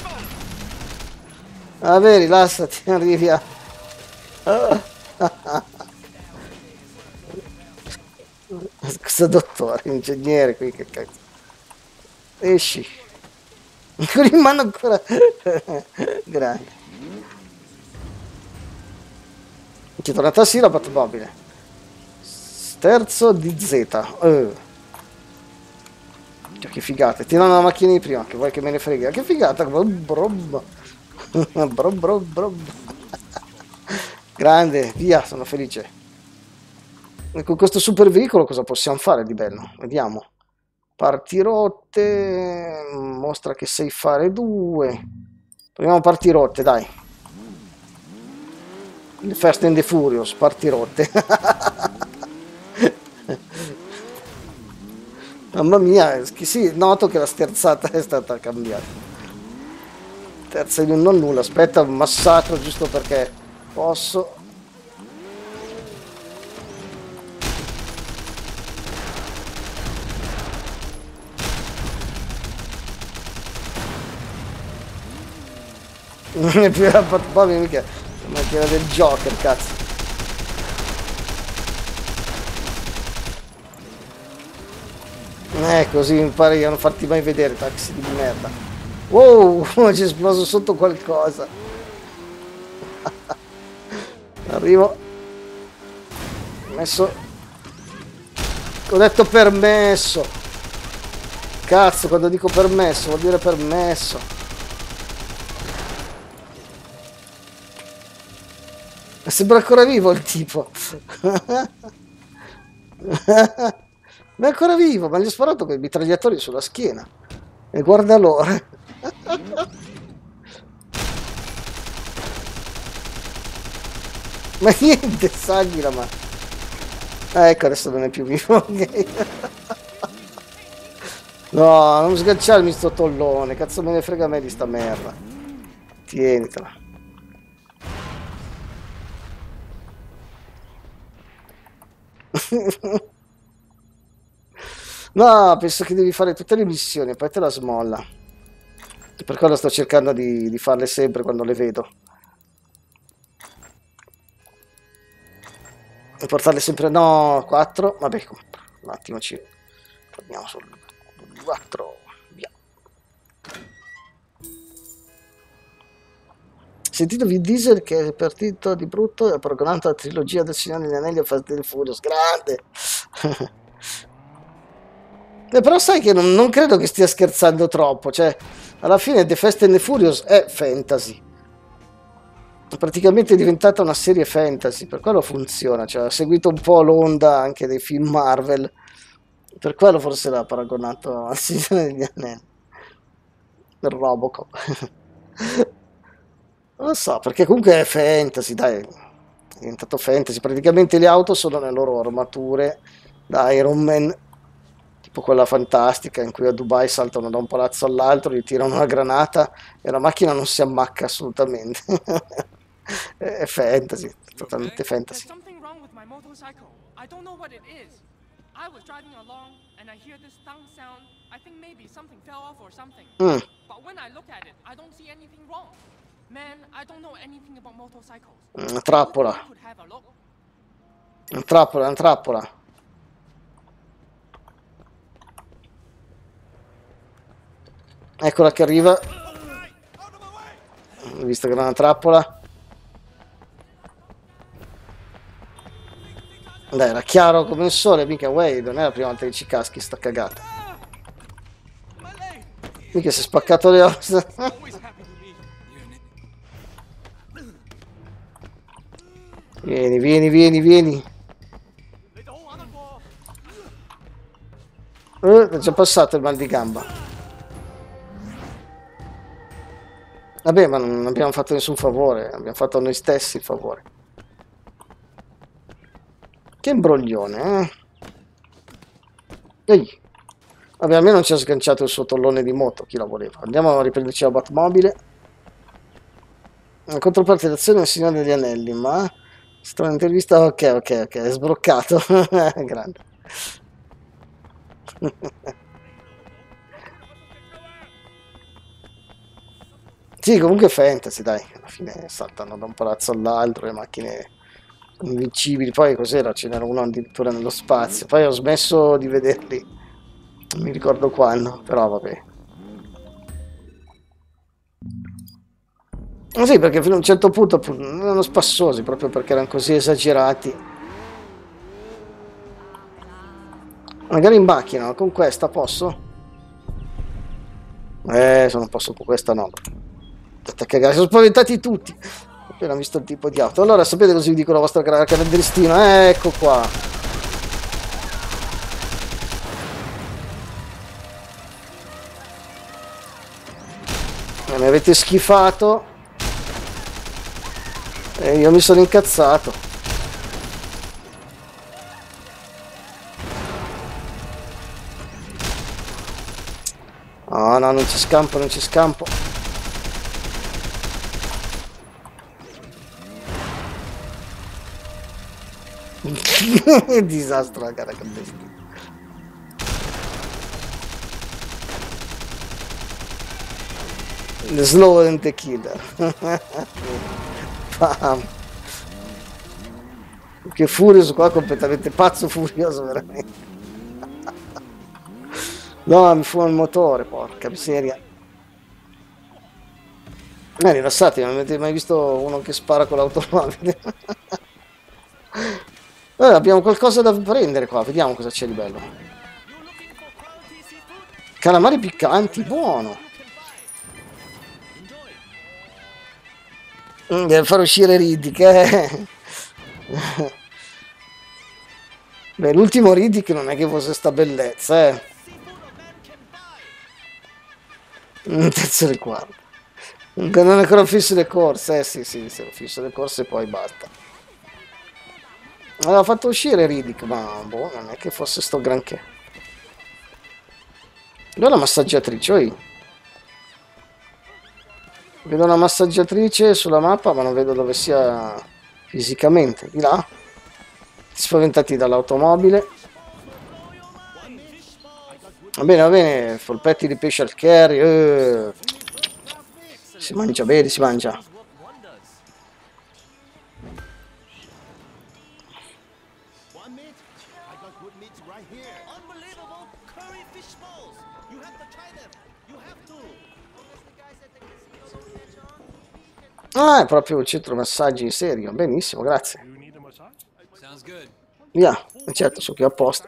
Vabbè, rilassati, arrivi a... Scusa, dottore, ingegnere qui, che cazzo. Esci. Con in mano ancora... Grande. Ti è tornata sì la Batmobile. Sterzo di Z. Uh. Che figata, tirano la macchina di prima, che vuoi che me ne frega, che figata, brom, brom. Brom, brom, brom. Grande, via, sono felice. E con questo super veicolo cosa possiamo fare di bello? Vediamo. Partirotte, mostra che sai fare due. Proviamo partirotte, dai. Il Fast and the Furious, partirotte. Mamma mia, sì, noto che la sterzata è stata cambiata. Terza di un non nulla, aspetta, un massacro giusto perché posso. Non è più la Batmobile, mica la macchina del Joker, cazzo. Eh, così impari a non farti mai vedere, taxi di merda. Wow, ci è esploso sotto qualcosa. Arrivo. Messo. Ho detto permesso. Cazzo, quando dico permesso vuol dire permesso. Sembra ancora vivo il tipo. Ma è ancora vivo, ma gli ho sparato con i mitragliatori sulla schiena. E guarda loro. Ma niente, Saghila, ma... Ah, ecco, adesso non è più vivo. No, non sganciarmi sto tollone. Cazzo me ne frega a me di sta merda. Tienitela. No, penso che devi fare tutte le missioni e poi te la smolla. Per quello sto cercando di, di farle sempre quando le vedo. E portarle sempre... No, quattro. Vabbè, un attimo ci... Torniamo sul quattro. Via. Sentito Vin Diesel che è partito di brutto e ha paragonato la trilogia del Signore degli Anelli a Fast and Furious. Grande! Eh, però sai che non, non credo che stia scherzando troppo, cioè alla fine The Fast and the Furious è fantasy, è praticamente diventata una serie fantasy, per quello funziona, cioè ha seguito un po' l'onda anche dei film Marvel, per quello forse l'ha paragonato al Signore degli Anelli. del Robocop. Non lo so, perché comunque è fantasy, dai, è diventato fantasy. Praticamente le auto sono le loro armature da Iron Man, tipo quella fantastica in cui a Dubai saltano da un palazzo all'altro, gli tirano una granata e la macchina non si ammacca assolutamente. È fantasy, totalmente There's fantasy. something wrong with my motorcycle. I don't know what it is. I was driving along and I hear this thunk sound. I think maybe something fell off or something. Mm. But when I look at it, I don't see anything wrong. Man, I don't know anything about motorcycles. Una trappola, You could have a look. una trappola, una trappola. Eccola che arriva. Visto che era una trappola. Dai, era chiaro come il sole, mica Wade, non è la prima volta che ci caschi sta cagata. Mica si è spaccato le ossa. Vieni, vieni, vieni, vieni. Eh, è già passato il mal di gamba. Vabbè, ma non abbiamo fatto nessun favore, abbiamo fatto a noi stessi il favore. Che imbroglione, eh? Ehi. Vabbè, almeno non ci ha sganciato il suo tollone di moto, chi la voleva. Andiamo a riprenderci la Batmobile. La controparte d'azione è il Signore degli Anelli, ma... Sto in intervista, ok, ok, ok, è sbroccato. Grande. Sì, comunque fantasy, dai, alla fine saltano da un palazzo all'altro, le macchine invincibili, poi cos'era? Ce n'era uno addirittura nello spazio, poi ho smesso di vederli, non mi ricordo quando, però vabbè. Ma sì, perché fino a un certo punto non erano spassosi, proprio perché erano così esagerati. Magari in macchina, ma con questa posso? Eh, se non posso con questa no. Andate a cagare, sono spaventati tutti. Ho appena visto il tipo di auto. Allora, sapete cosa vi dico la vostra caratteristica? Ecco qua. Mi avete schifato. E io mi sono incazzato. Oh no, non ci scampo, non ci scampo. Disastro la gara che bestia. The slow and the killer. Bam. Che furioso qua, completamente pazzo furioso veramente. No, mi fuma il motore, porca miseria. Eh, rilassati, non avete mai visto uno che spara con l'automobile? Eh, abbiamo qualcosa da prendere qua, vediamo cosa c'è di bello. Calamari piccanti, buono. Mm, deve far uscire Riddick, eh. Beh, l'ultimo Riddick non è che fosse sta bellezza, eh. Un terzo e quarto. Non è ancora fisso le corse, eh sì, sì, se ho fisso le corse e poi basta. Aveva fatto uscire Riddick, ma boh, non è che fosse sto granché. Vedo la massaggiatrice, oi. Vedo una massaggiatrice sulla mappa, ma non vedo dove sia fisicamente. Di là. Spaventati dall'automobile. Va bene, va bene, polpetti di pesce al curry. Eh. Si mangia bene, si mangia. Ah, è proprio il centro massaggi in serio. Benissimo, grazie. Sounds good. Via, certo, so che è apposta.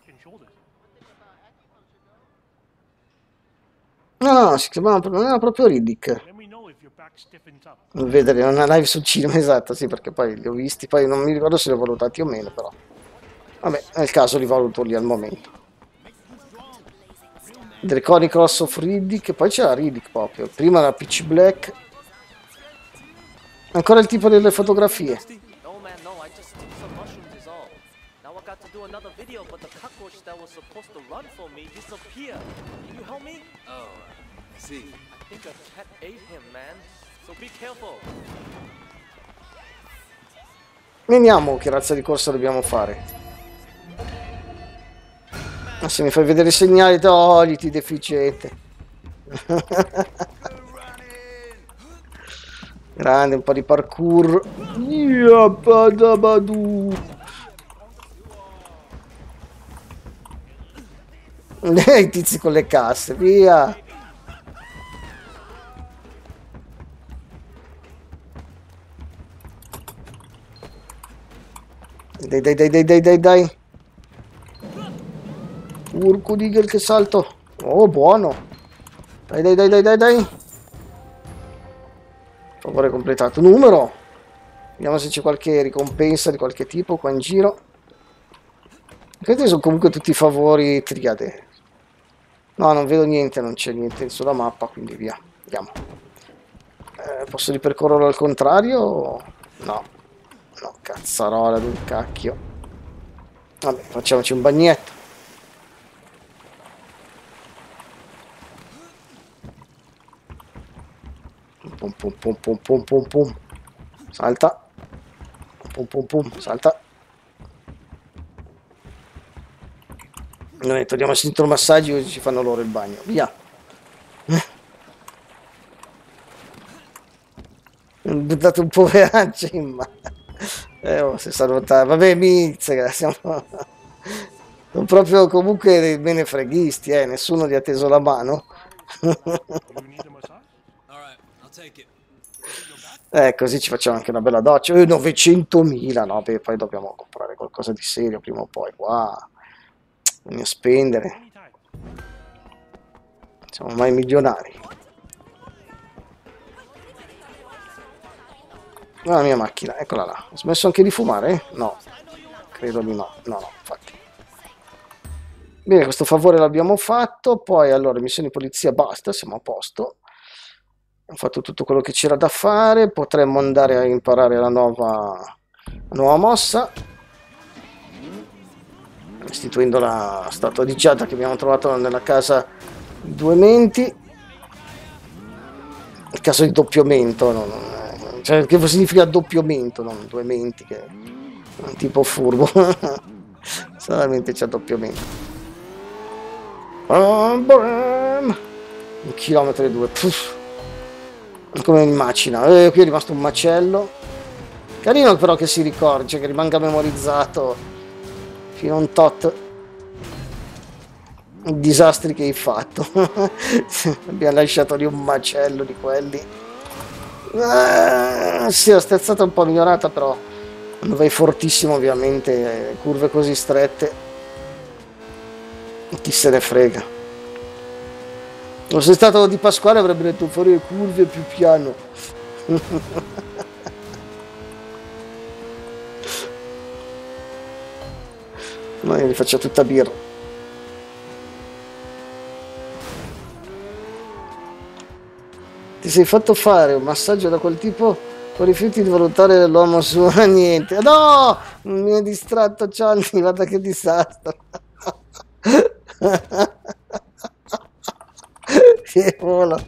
No, no, si chiamava, non era proprio Riddick. Non vedere, non è live sul cinema, esatto, sì, perché poi li ho visti, poi non mi ricordo se li ho valutati o meno, però. Vabbè, nel caso li valuto lì al momento. Draconic Cross of Riddick, poi c'era Riddick proprio, prima la Pitch Black. Ancora il tipo delle fotografie. No man, no, I just took some mushrooms is all. Now I got to do another video, but the cockroach that was supposed to run for me disappeared. Can you help me? Oh, I see. I think a cat ate him, man. So be careful. Vediamo che razza di corsa dobbiamo fare. Ma se mi fai vedere i segnali, togliti, deficiente. Grande, un po' di parkour. I tizi con le casse, via. Dai, dai, dai, dai, dai, dai, dai. Urco Digel che salto. Oh, buono. Dai, dai, dai, dai, dai, dai. Favore completato. Numero. Vediamo se c'è qualche ricompensa di qualche tipo qua in giro. Questi sono comunque tutti favori triade. No, non vedo niente, non c'è niente sulla mappa, quindi via. Andiamo. Eh, posso ripercorrerlo al contrario? No. No, cazzarola del cacchio. Vabbè, facciamoci un bagnetto. Pum pum pum pum pum pum pum. Salta. Pum pum pum, salta. Noi togliamo il centro massaggi così ci fanno loro il bagno. Via. Ho buttato un poveraccio in mano. Eh, oh, si salutare. Vabbè, mizzica, siamo sono proprio comunque dei menefreghisti, eh, nessuno gli ha teso la mano. Eh, così ci facciamo anche una bella doccia. Eh, novecentomila, no, beh, poi dobbiamo comprare qualcosa di serio prima o poi. Wow, bisogna spendere. Siamo mai milionari. La mia macchina, eccola là. Ho smesso anche di fumare? No, credo di no. No, no, infatti. Bene, questo favore l'abbiamo fatto. Poi, allora, missioni polizia, basta, siamo a posto. Ho fatto tutto quello che c'era da fare. Potremmo andare a imparare la nuova, la nuova mossa. Restituendo la statua di Giada che abbiamo trovato nella casa di due menti. Il caso di doppio mento, no, non è... Cioè, che significa doppio mento, non due menti, che è un tipo furbo. Solamente c'è doppio mento. Un chilometro e due. Puff. Come in macina. Eh, qui è rimasto un macello. Carino però che si ricordi, cioè che rimanga memorizzato fino a un tot i disastri che hai fatto. Abbiamo lasciato lì un macello di quelli. Ah, sì, la sterzata è un po' migliorata, però quando vai fortissimo ovviamente, curve così strette, chi se ne frega. Se sei stato di Pasquale avrebbe detto fuori le curve più piano. Ma io li faccio tutta birra. Ti sei fatto fare un massaggio da quel tipo con rifiuti di valutare l'uomo su niente. No! Mi è distratto Charlie, guarda che disastro. Che vola.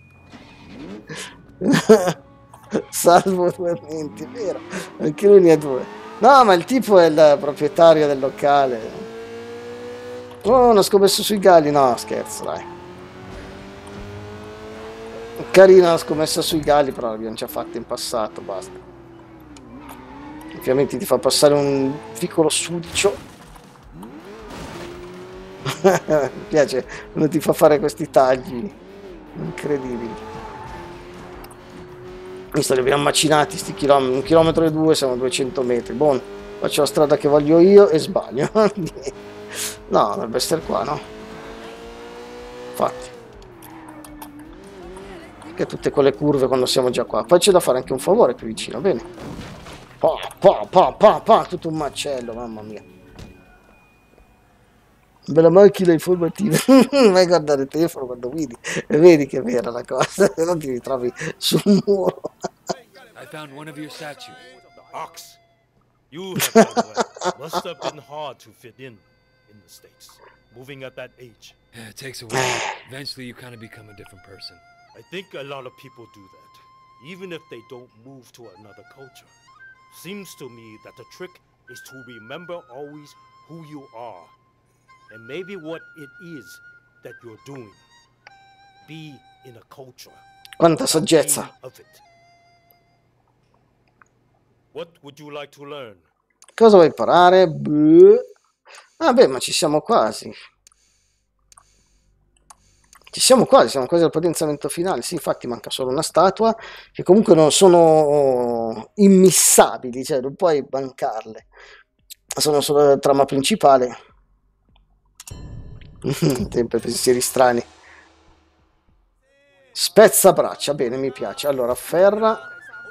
Salvo due menti, vero? Anche lui ne ha due. No, ma il tipo è il proprietario del locale. Oh, una scommessa sui galli. No, scherzo, dai. Carina la scommessa sui galli, però l'abbiamo già fatta in passato, basta. Ovviamente ti fa passare un piccolo sudicio. Mi piace quando ti fa fare questi tagli incredibili. Visto li abbiamo macinati sti chilometri, un chilometro e due, siamo a duecento metri. Buon, faccio la strada che voglio io e sbaglio. No, dovrebbe essere qua, no? Infatti. Che tutte quelle curve quando siamo già qua. Poi c'è da fare anche un favore qui vicino, bene. Pa, pa, pa, pa, pa, tutto un macello, mamma mia. Bella macchina informativa. Vai a guardare il telefono quando guidi e vedi che è vera la cosa, non ti ritrovi sul muro. I found one of your statues. Ox, you have done well. Must have been hard to fit in in the States, moving at that age. Yeah, it takes a while. Eventually, you kind of become a different person. I think a lot of people do that, even if they don't move to another culture. Seems to me that the trick is to remember always who you are, and maybe what it is that you're doing. Be in a culture. Quanta saggezza. Of it. What would you like to learn? Cosa vuoi imparare? Beh. Ah beh, ma ci siamo quasi. Ci siamo quasi, siamo quasi al potenziamento finale. Sì, infatti manca solo una statua, che comunque non sono immissabili, cioè non puoi bancarle. Sono solo la trama principale. Sempre pensieri strani. Spezzabraccia, bene, mi piace. Allora, afferra.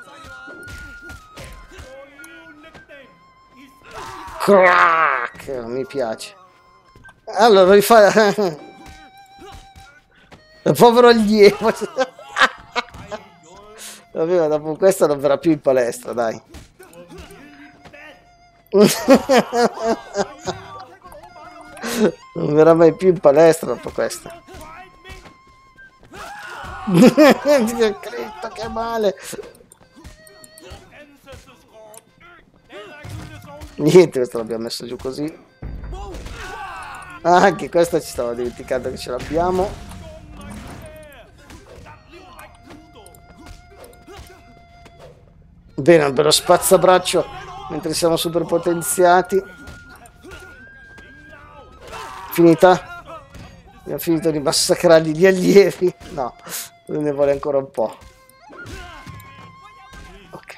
Crack, mi piace. Allora, rifai... Povero allievo. Vabbè, dopo questo non verrà più in palestra, dai. Non verrà mai più in palestra dopo questo. Che cretto, che male. Niente, questo l'abbiamo messo giù così. Ah, anche questo ci stavo dimenticando che ce l'abbiamo. Bene, un bello spazzabraccio mentre siamo super potenziati. Finita? Abbiamo finito di massacrargli gli allievi? No, ne vuole ancora un po'. Ok.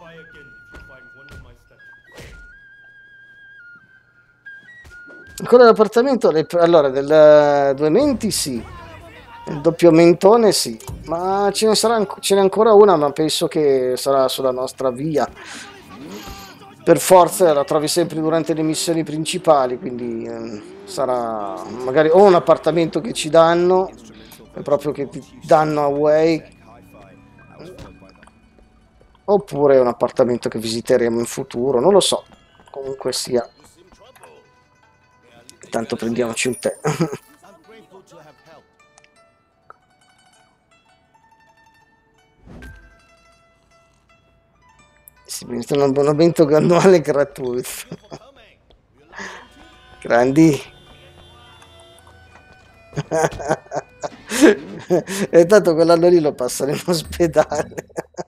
Ancora l'appartamento? Allora, del due menti sì. Il doppio mentone sì, ma ce ne sarà ce n'è ancora una, ma penso che sarà sulla nostra via. Per forza la trovi sempre durante le missioni principali, quindi eh, sarà magari o un appartamento che ci danno, proprio che ti danno away, oppure un appartamento che visiteremo in futuro, non lo so. Comunque sia, intanto prendiamoci un tè. Si prende un abbonamento annuale gratuito. Grandi. E tanto quell'anno lì lo passano in ospedale.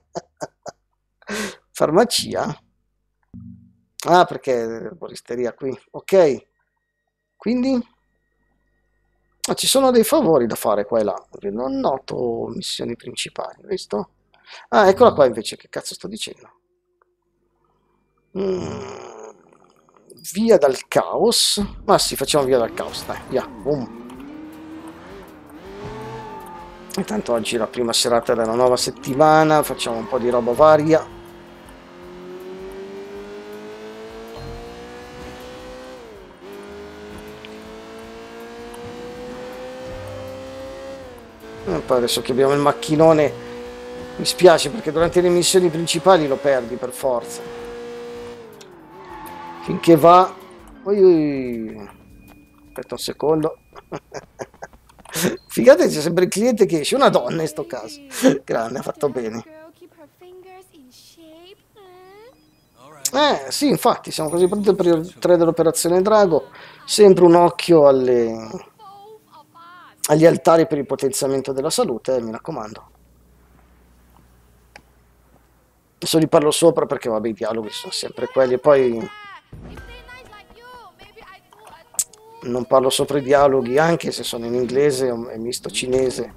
Farmacia? Ah, perché bolisteria qui. Ok. Quindi ah, ci sono dei favori da fare qua e là. Non noto missioni principali, visto? Ah, eccola qua invece, che cazzo sto dicendo? Mm, via dal caos. Ma sì, facciamo via dal caos, dai, via, boom. Intanto oggi è la prima serata della nuova settimana, facciamo un po' di roba varia. E poi adesso che abbiamo il macchinone, mi spiace perché durante le missioni principali lo perdi per forza. Finché va. Ui, ui. Aspetta un secondo. Figate, c'è sempre il cliente che esce, una donna in sto caso. Grande, ha fatto bene. Eh sì, infatti siamo quasi pronti per il tre dell'operazione Drago. Sempre un occhio alle agli altari per il potenziamento della salute, eh, mi raccomando. Adesso li parlo sopra perché vabbè, i dialoghi sono sempre quelli e poi non parlo sopra i dialoghi anche se sono in inglese e misto cinese.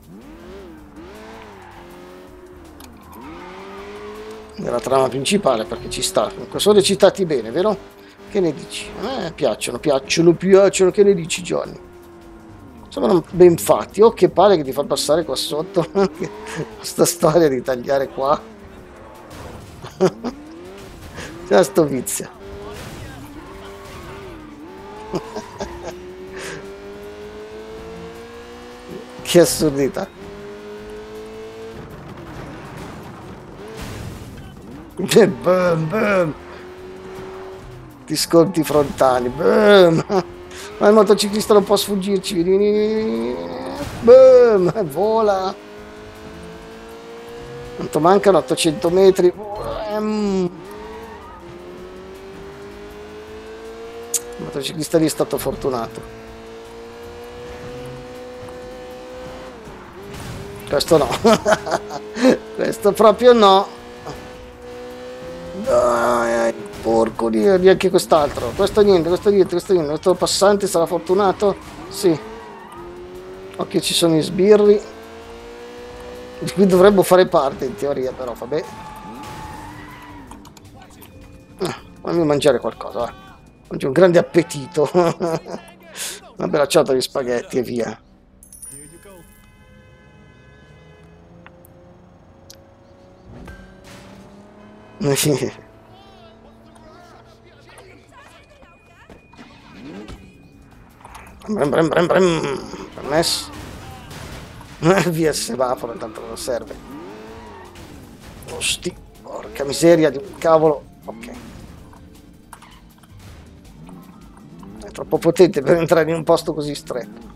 Nella trama principale perché ci sta. Comunque sono recitati bene, vero? Che ne dici? A me piacciono, piacciono, piacciono. Che ne dici, Johnny? Sembrano ben fatti. Oh, che palle che ti fa passare qua sotto. Questa storia di tagliare qua. C'è sto vizio. Che assurdità. Boom, boom. Ti sconti frontali. Boom. Ma il motociclista non può sfuggirci. Boom. Vola. Quanto mancano? ottocento metri. Il motociclista lì è stato fortunato. Questo no. Questo proprio no. Dai, porco dio, neanche quest'altro. Questo niente, questo niente, questo niente. Questo passante sarà fortunato? Sì. Ok, ci sono i sbirri. Di cui dovremmo fare parte in teoria, però vabbè. Fammi mangiare qualcosa, va. Oggi ho un grande appetito. Una bella ciotola di spaghetti e via. Brem, brem, brem, brem. Permesso. Via il semaforo, intanto non serve. Osti, porca miseria di un cavolo. Ok. È troppo potente per entrare in un posto così stretto.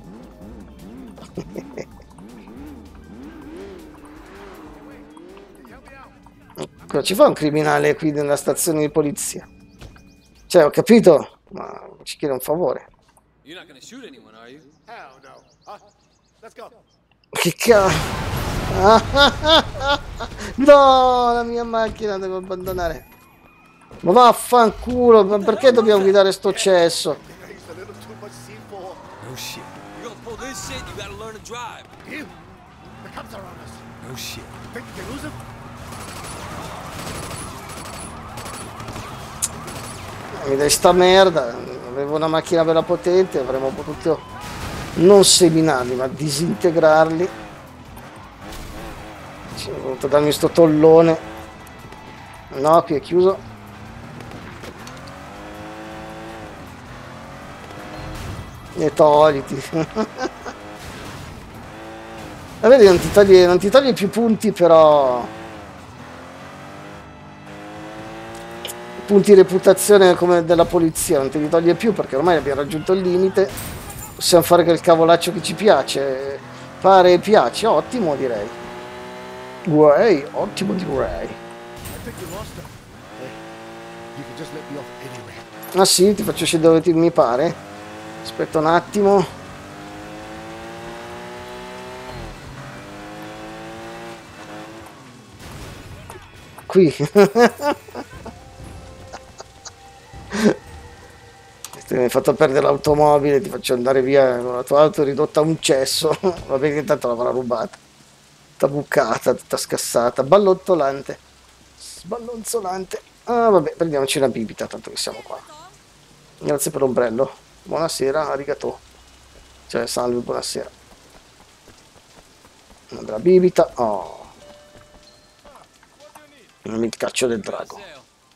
Cosa ci fa un criminale qui nella stazione di polizia? Cioè, ho capito, ma ci chiede un favore. You're not gonna shoot anyone, are you? Hell no. Uh, let's go. Che cazzo? No, la mia macchina devo abbandonare. Ma vaffanculo, ma perché dobbiamo guidare sto cesso? He's a little too much C four. No shit. You're gonna pull this shit, you gotta learn to drive. You? The cops are on us. No shit. Think you can lose him? Mi dai sta merda. Avevo una macchina bella potente, avremmo potuto non seminarli, ma disintegrarli. Ci ho voluto darmi sto tollone. No, qui è chiuso. E togliti. E vedi, non ti toglie, non ti toglie più punti, però punti reputazione come della polizia non te li toglie più, perché ormai abbiamo raggiunto il limite. Possiamo fare quel cavolaccio che ci piace. Pare e piace, ottimo direi. Guai, ottimo direi. I think you lost him. Hey, you can just let me off anyway. Ah sì, ti faccio scendere dove ti mi pare. Aspetta un attimo. Qui. Mi hai fatto perdere l'automobile, ti faccio andare via con la tua auto ridotta a un cesso. Va bene che intanto l'avrà rubata. Tutta bucata, tutta scassata, ballottolante. Sballonzolante. Ah vabbè, prendiamoci una bibita, tanto che siamo qua. Grazie per l'ombrello. Buonasera, arigato. Cioè, salve, buonasera. Una bella bibita. Oh. Non mi caccio del drago.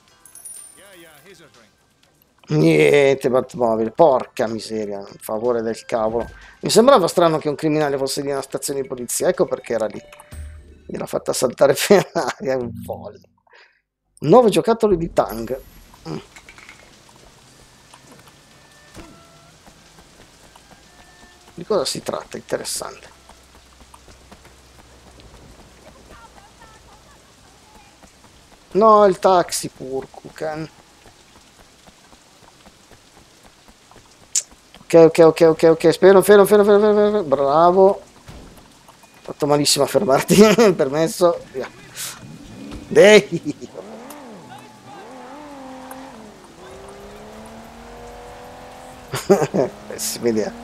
Niente, Batmobile, porca miseria, in favore del cavolo. Mi sembrava strano che un criminale fosse lì in una stazione di polizia, ecco perché era lì. Gliel'ha fatta saltare per aria, un folle. Nove giocattoli di Tang. Mm. Di cosa si tratta? Interessante. No, il taxi, Purkukan. Ok, ok, ok, ok, ok, spero, fermo, fermo, fermo, fermo, fermo, bravo. Ho fatto malissimo a fermarti, permesso, via. Dei. Pessima idea.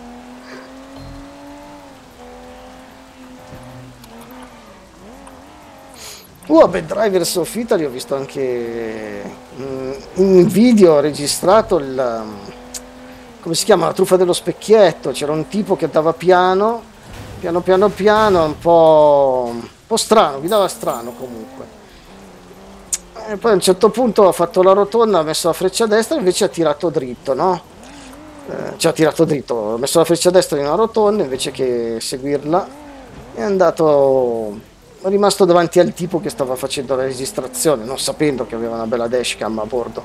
Uh, a Bad Drivers of Italy ho visto anche mm, in video registrato il... come si chiama? La truffa dello specchietto. C'era un tipo che andava piano, piano piano piano, un po', un po' strano, guidava strano comunque. E poi a un certo punto ha fatto la rotonda, ha messo la freccia a destra, invece ha tirato dritto, no? Eh, cioè ha tirato dritto, ha messo la freccia a destra in una rotonda invece che seguirla. è andato, è rimasto davanti al tipo che stava facendo la registrazione, non sapendo che aveva una bella dashcam a bordo.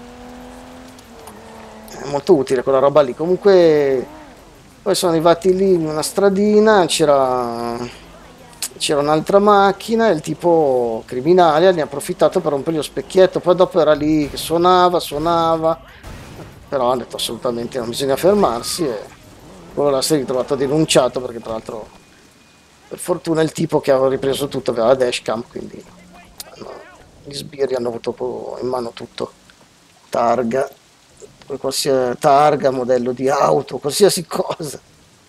È molto utile quella roba lì. Comunque poi sono arrivati lì in una stradina, c'era c'era un'altra macchina e il tipo criminale ne ha approfittato per rompere lo specchietto. Poi dopo era lì che suonava, suonava, però ha detto assolutamente non bisogna fermarsi, e quello là si è ritrovato denunciato, perché tra l'altro per fortuna il tipo che aveva ripreso tutto aveva la dashcam, quindi no, gli sbirri hanno avuto in mano tutto, targa, qualsiasi targa, modello di auto, qualsiasi cosa.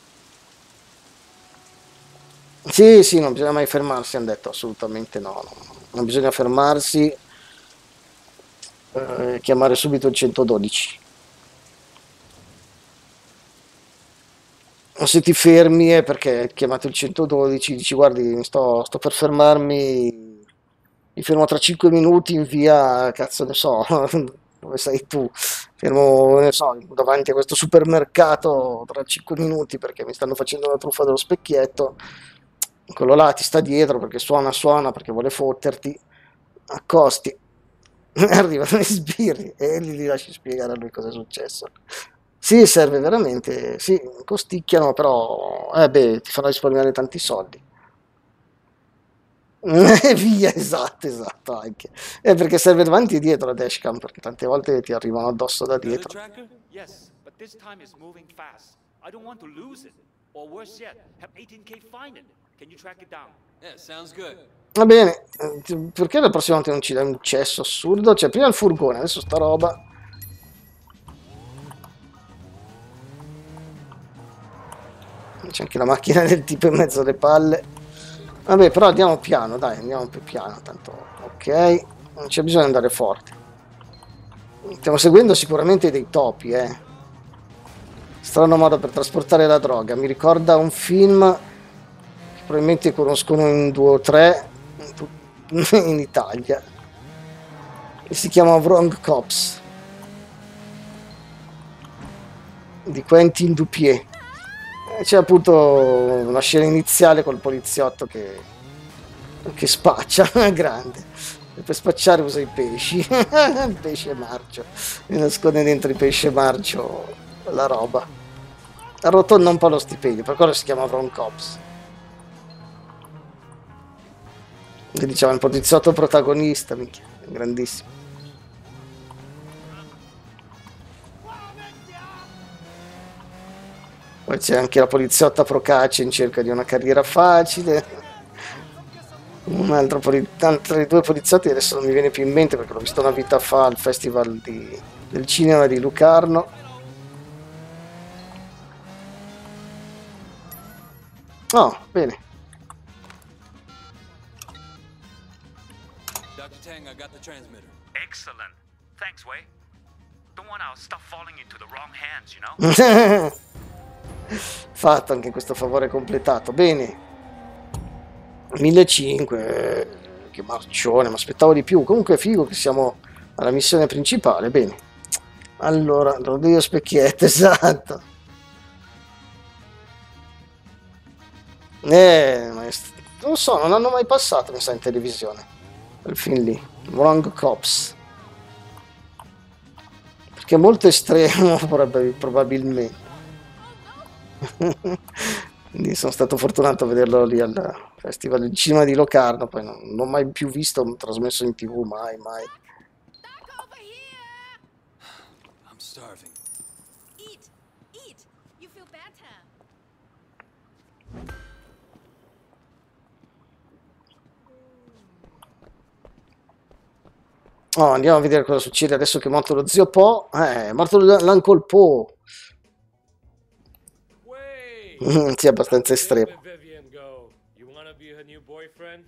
Sì, sì, non bisogna mai fermarsi, hanno detto assolutamente no, no, non bisogna fermarsi, eh, chiamare subito il centododici. O se ti fermi è perché hai chiamato il centododici, dici guardi, sto, sto per fermarmi, mi fermo tra cinque minuti in via, cazzo ne so, dove sei tu? Fermo, ne so, davanti a questo supermercato tra cinque minuti perché mi stanno facendo la truffa dello specchietto. Quello là ti sta dietro perché suona, suona, perché vuole fotterti, accosti, arrivano gli sbirri e gli, gli lasci spiegare a lui cosa è successo. Sì, serve veramente, sì, costicchiano, però, eh beh, ti fanno risparmiare tanti soldi. E via, esatto, esatto, anche. Eh, perché serve davanti e dietro la dashcam, perché tante volte ti arrivano addosso da Another dietro. tracker? Yes, but this time it's moving fast. I don't want to lose it. Or worse yet, have eighteen K find it. Can you track it down? Yeah, sounds good. Va bene, eh, perché la prossima volta non ci dai un cesso assurdo? Cioè, prima il furgone, adesso sta roba. C'è anche la macchina del tipo in mezzo alle palle. Vabbè, però andiamo piano, dai, andiamo più piano, tanto, ok, non c'è bisogno di andare forte. Stiamo seguendo sicuramente dei topi, eh. Strano modo per trasportare la droga, mi ricorda un film che probabilmente conoscono in due o tre in Italia, che si chiama Wrong Cops, di Quentin Dupieux. C'è appunto una scena iniziale col poliziotto che, che spaccia, grande, e per spacciare usa i pesci, il pesce marcio, e nasconde dentro i pesce marcio la roba, arrotonda un po' lo stipendio, per quello si chiama Wrong Cops. Che diceva il poliziotto protagonista, minchia, grandissimo. Poi c'è anche la poliziotta procace in cerca di una carriera facile. Un altro poli- altri due poliziotti, adesso non mi viene più in mente perché l'ho visto una vita fa al festival di, del cinema di Lucarno. Oh, bene. Doctor Tang, I got the transmitter. Excellent. Thanks, Wei. Don't want our stuff falling into the wrong hands, you know? Fatto anche questo favore completato. Bene, millecinquecento, che marcione, mi aspettavo di più. Comunque è figo che siamo alla missione principale. Bene, allora Rodrigo Specchietto, esatto. Eh, ma è st- non so, non hanno mai passato, mi sa, in televisione quel film lì, Wrong Cops, perché è molto estremo probab- probabilmente. Quindi sono stato fortunato a vederlo lì al Festival del Cinema di Locarno, poi non, non ho mai più visto trasmesso in tv, mai, mai. I'm starving. Eat, eat. You feel better. Oh, andiamo a vedere cosa succede adesso che è morto lo zio Po. Eh, è morto l- l'Uncle Po. Wait. Sì, è abbastanza Where estremo. did Vivian go? You wanna be her new boyfriend?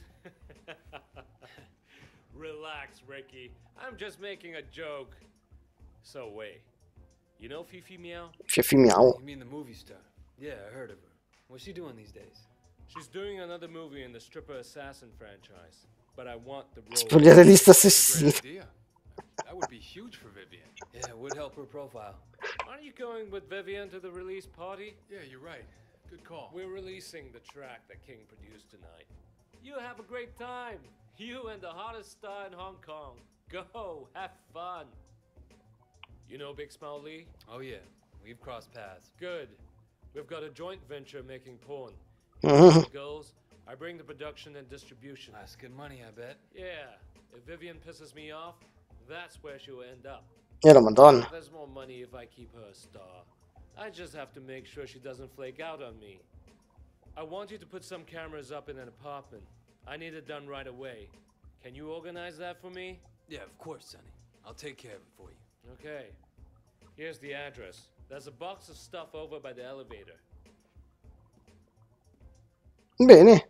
Relax, Ricky. I'm just making a joke. So wait, you know Fifi Meow? Fifi Miau. You mean the movie star? Yeah, I heard of her. What's she doing these days? She's doing another movie in the Stripper Assassin franchise, but I want the role. Spogliarellista That's a assassino. great idea. That would be huge for Vivian. Yeah, it would help her profile. Aren't you going with Vivian to the release party? Yeah, you're right. Good call. We're releasing the track that King produced tonight. You have a great time. You and the hottest star in Hong Kong. Go, have fun. You know Big Smile Lee? Oh yeah, we've crossed paths. Good. We've got a joint venture making porn. Mhm. It goes, I bring the production and distribution. That's good money, I bet. Yeah, if Vivian pisses me off, that's where she'll end up. Era madonna. There's more money if I keep her a star. I just have to make sure she doesn't flake out on me. I want you to put some cameras up in an apartment. I need it done right away. Can you organize that for me? Yeah, of course, Sonny. I'll take care of it for you. Okay. Here's the address. There's a box of stuff over by the elevator. Bene.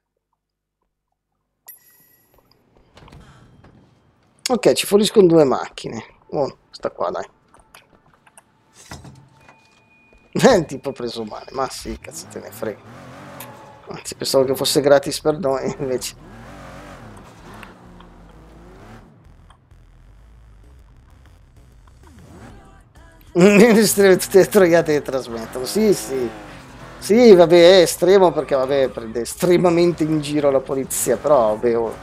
Ok, ci fuoriescono due macchine. Oh, sta qua, dai. Eh, tipo preso male, ma sì, cazzo te ne frega. Anzi, pensavo che fosse gratis per noi, invece. Tutte le troiate che trasmettono. Sì, sì. Sì, vabbè, è estremo perché, vabbè, prende estremamente in giro la polizia, però, vabbè, oh,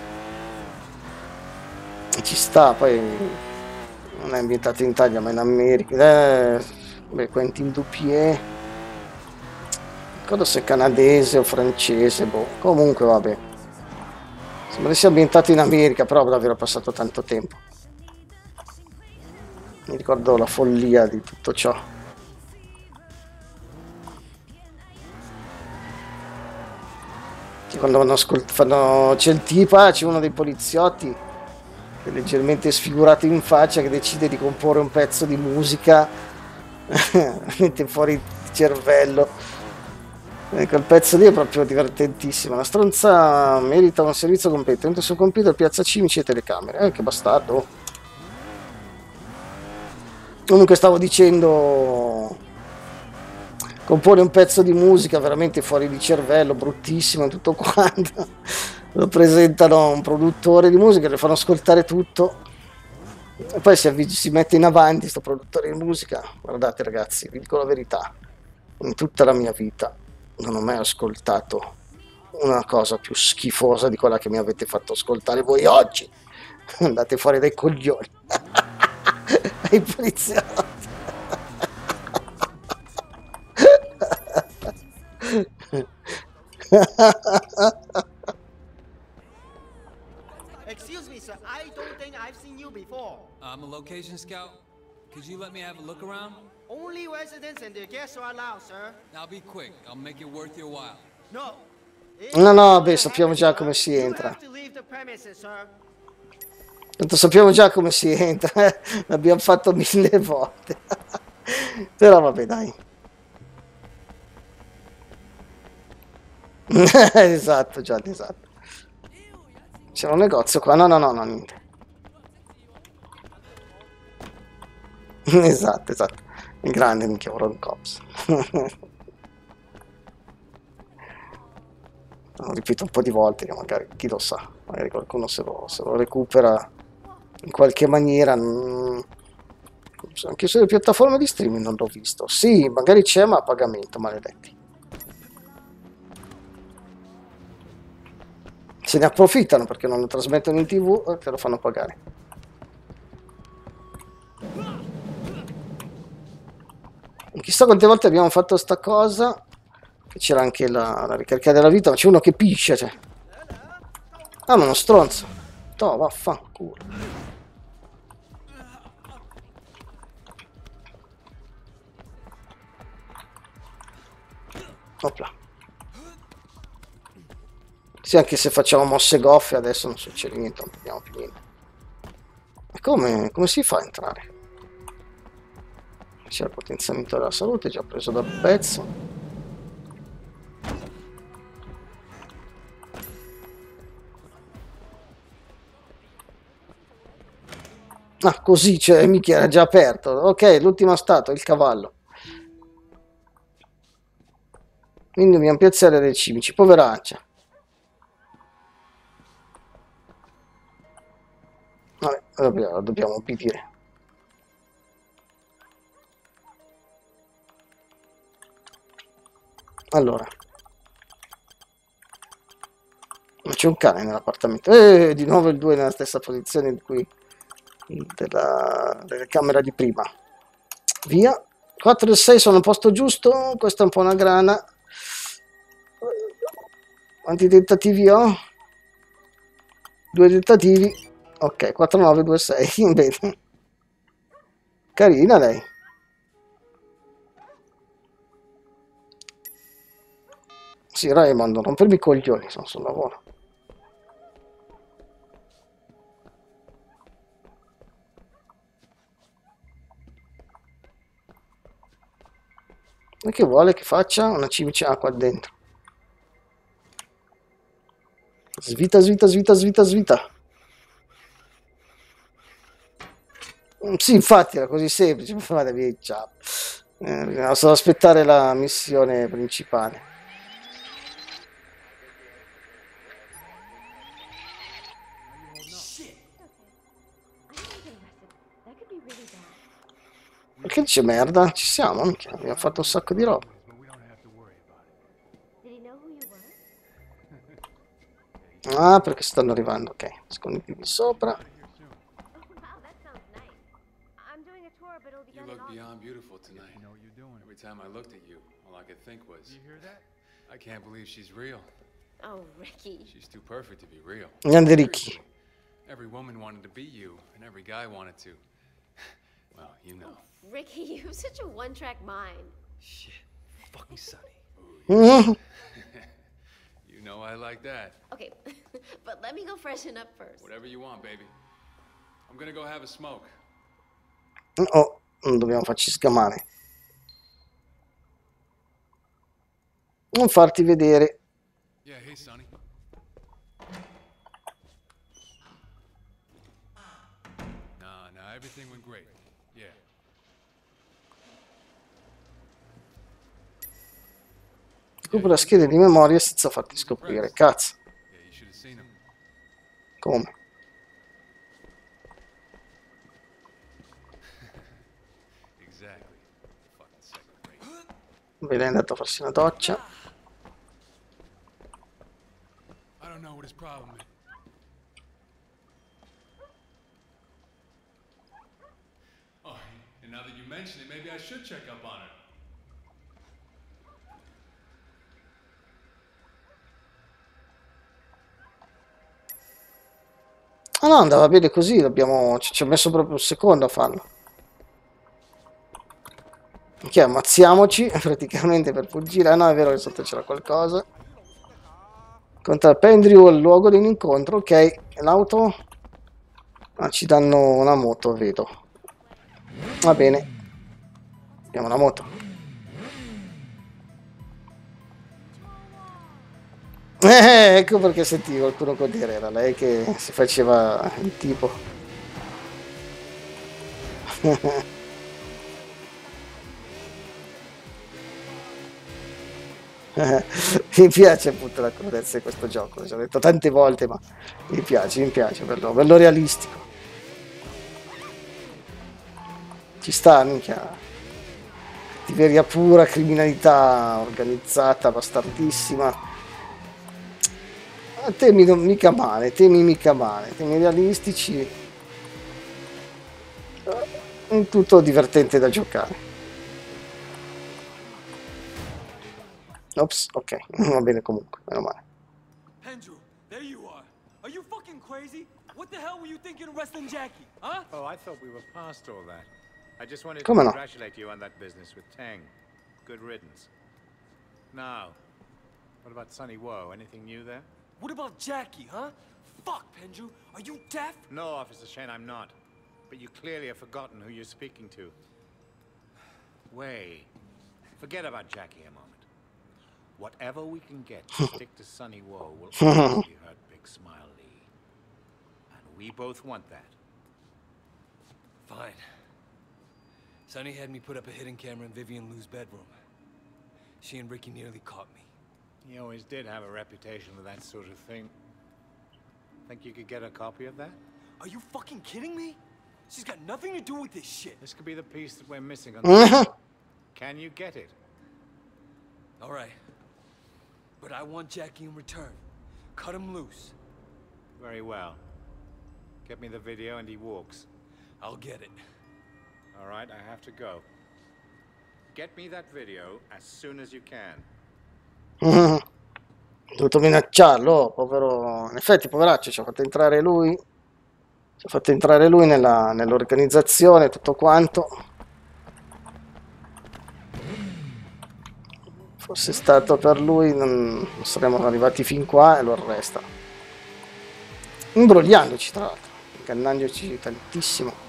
ci sta, poi non è ambientato in Italia, ma in America. Eh, beh, Quentin Dupieux. Non ricordo se è canadese o francese, boh. Comunque, vabbè. Sembra sia ambientato in America, però davvero è passato tanto tempo. Mi ricordo la follia di tutto ciò. Che quando vanno ascolt- fanno... c'è il tipo, ah, c'è uno dei poliziotti che è leggermente sfigurato in faccia, che decide di comporre un pezzo di musica, mette fuori il cervello. E quel pezzo lì è proprio divertentissimo. La stronza merita un servizio competente sul computer, piazza cimici e telecamere. Eh, che bastardo. Comunque stavo dicendo, compone un pezzo di musica veramente fuori di cervello, bruttissimo e tutto quanto. Lo presentano un produttore di musica, le fanno ascoltare tutto e poi si, avvig- si mette in avanti sto produttore di musica. Guardate ragazzi, vi dico la verità, in tutta la mia vita non ho mai ascoltato una cosa più schifosa di quella che mi avete fatto ascoltare voi oggi. Andate fuori dai coglioni. Ai poliziotti. Excuse me, sir. I don't think I've seen you before. I'm a location scout. Could you let me have a look around? Only residents and their guests are allowed, sir. I'll be quick. I'll make it worth your while. No. No, no, beh, sappiamo già come si You entra. have to leave the premises, sir. Tanto sappiamo già come si entra, eh? L'abbiamo fatto mille volte. Però vabbè, dai. Esatto, Gianni, esatto. C'è un negozio qua, no, no, no, no, niente. Esatto, esatto. Il grande minchia Ron Cops. Lo ripeto un po' di volte che magari, chi lo sa, magari qualcuno se lo, se lo recupera in qualche maniera. Non... Anche sulle piattaforme di streaming non l'ho visto. Sì, magari c'è, ma a pagamento, maledetti. Se ne approfittano perché non lo trasmettono in tv e te lo fanno pagare. Chissà quante volte abbiamo fatto sta cosa, che c'era anche la, la ricarica della vita, ma c'è uno che piscia, cioè. Ah, ma uno stronzo. No, vaffanculo. Opla. Sì, anche se facciamo mosse goffie adesso non succede niente, non vediamo più niente. E come, come si fa a entrare? C'è il potenziamento della salute, già preso dal pezzo. Ah, così, cioè, mica era già aperto. Ok, l'ultimo stato, il cavallo. Quindi dobbiamo piazzare dei cimici, poveraccia. Vabbè, dobbiamo, dobbiamo obbedire. Allora. Ma c'è un cane nell'appartamento. Eh, di nuovo il due nella stessa posizione di cui della, della camera di prima. Via. quattro e sei sono al posto giusto. Questa è un po' una grana. Quanti tentativi ho? Due tentativi. Ok, quattro nove due sei. Bene. Carina lei. Sì, Raymond, non rompermi i coglioni, sono sul lavoro. E che vuole che faccia? Una cimice qua dentro. Svita, svita, svita, svita, svita. Sì, infatti era così semplice. Vada via, ciao. Eh, bisogna solo aspettare la missione principale. Perché dice merda? Ci siamo, minchia, abbiamo fatto un sacco di roba. Ah, perché stanno arrivando, ok. Nasconditi di sopra. You look beyond beautiful tonight. Every time I looked at you, all I could think was, I can't believe she's real. Oh, Ricky. She's too perfect to be real. Grande Ricky. Every woman wanted to be you, and every guy wanted to. Well, you know. Ricky, you have such a one-track mind. Shit. Fucking Sonny. Mm-hmm. You know I like that. Okay, but let me go freshen up first. Whatever you want, baby. I'm gonna go have a smoke. Oh, non dobbiamo farci scamare. Non farti vedere. Yeah, hey, Sonny. Nah, nah, everything went great. Yeah. Recupera schede di memoria senza farti scoprire. Cazzo. Come? Bene, è andato a farsi una doccia. I don't know what his problem is. Oh, and now that you mention it, maybe I should check up on her. Ah no, andava bene così, l'abbiamo... ci ci ha messo proprio un secondo a farlo. Ok, ammazziamoci praticamente per fuggire. Ah no, è vero che sotto c'era qualcosa. Contra Pendrew il luogo di un incontro. Ok, l'auto. Ah, ci danno una moto, vedo. Va bene. Abbiamo una moto. Eh, ecco perché sentivo qualcuno con dire, era lei che si faceva il tipo. Mi piace appunto la crudezza di questo gioco, l'ho detto tante volte, ma mi piace, mi piace, bello, bello realistico. Ci sta, minchia. Tiveria pura, criminalità organizzata, bastardissima. Temi non mica male, temi mica male, temi realistici. Un tutto divertente da giocare. Ops, ok, va bene comunque, meno male. Andrew, there you are. Are you fucking crazy? What the hell were you thinking of arresting Jackie, huh? Oh, I thought we were past all that. I just wanted to Come no? congratulate you on that business with Tang. Good riddance. Now, what about Sonny Woe? Anything new there? What about Jackie, huh? Fuck, Pendrew. Are you deaf? No, Officer Shane, I'm not. But you clearly have forgotten who you're speaking to. Wait. Forget about Jackie a moment. Whatever we can get to stick to Sonny Woe will obviously hurt Big Smile Lee. And we both want that. Fine. Sonny had me put up a hidden camera in Vivian Lou's bedroom. She and Ricky nearly caught me. He always did have a reputation for that sort of thing. Think you could get a copy of that? Are you fucking kidding me? She's got nothing to do with this shit. This could be the piece that we're missing on the Can you get it? All right. But I want Jackie in return. Cut him loose. Very well. Get me the video and he walks. I'll get it. All right, I have to go. Get me that video as soon as you can. Ho dovuto minacciarlo, povero. In effetti, poveraccio, ci ha fatto entrare lui. Ci ha fatto entrare lui nella, nell'organizzazione, tutto quanto. Fosse stato per lui, non, non saremmo arrivati fin qua e lo arresta. Imbrogliandoci, tra l'altro, ingannandoci tantissimo.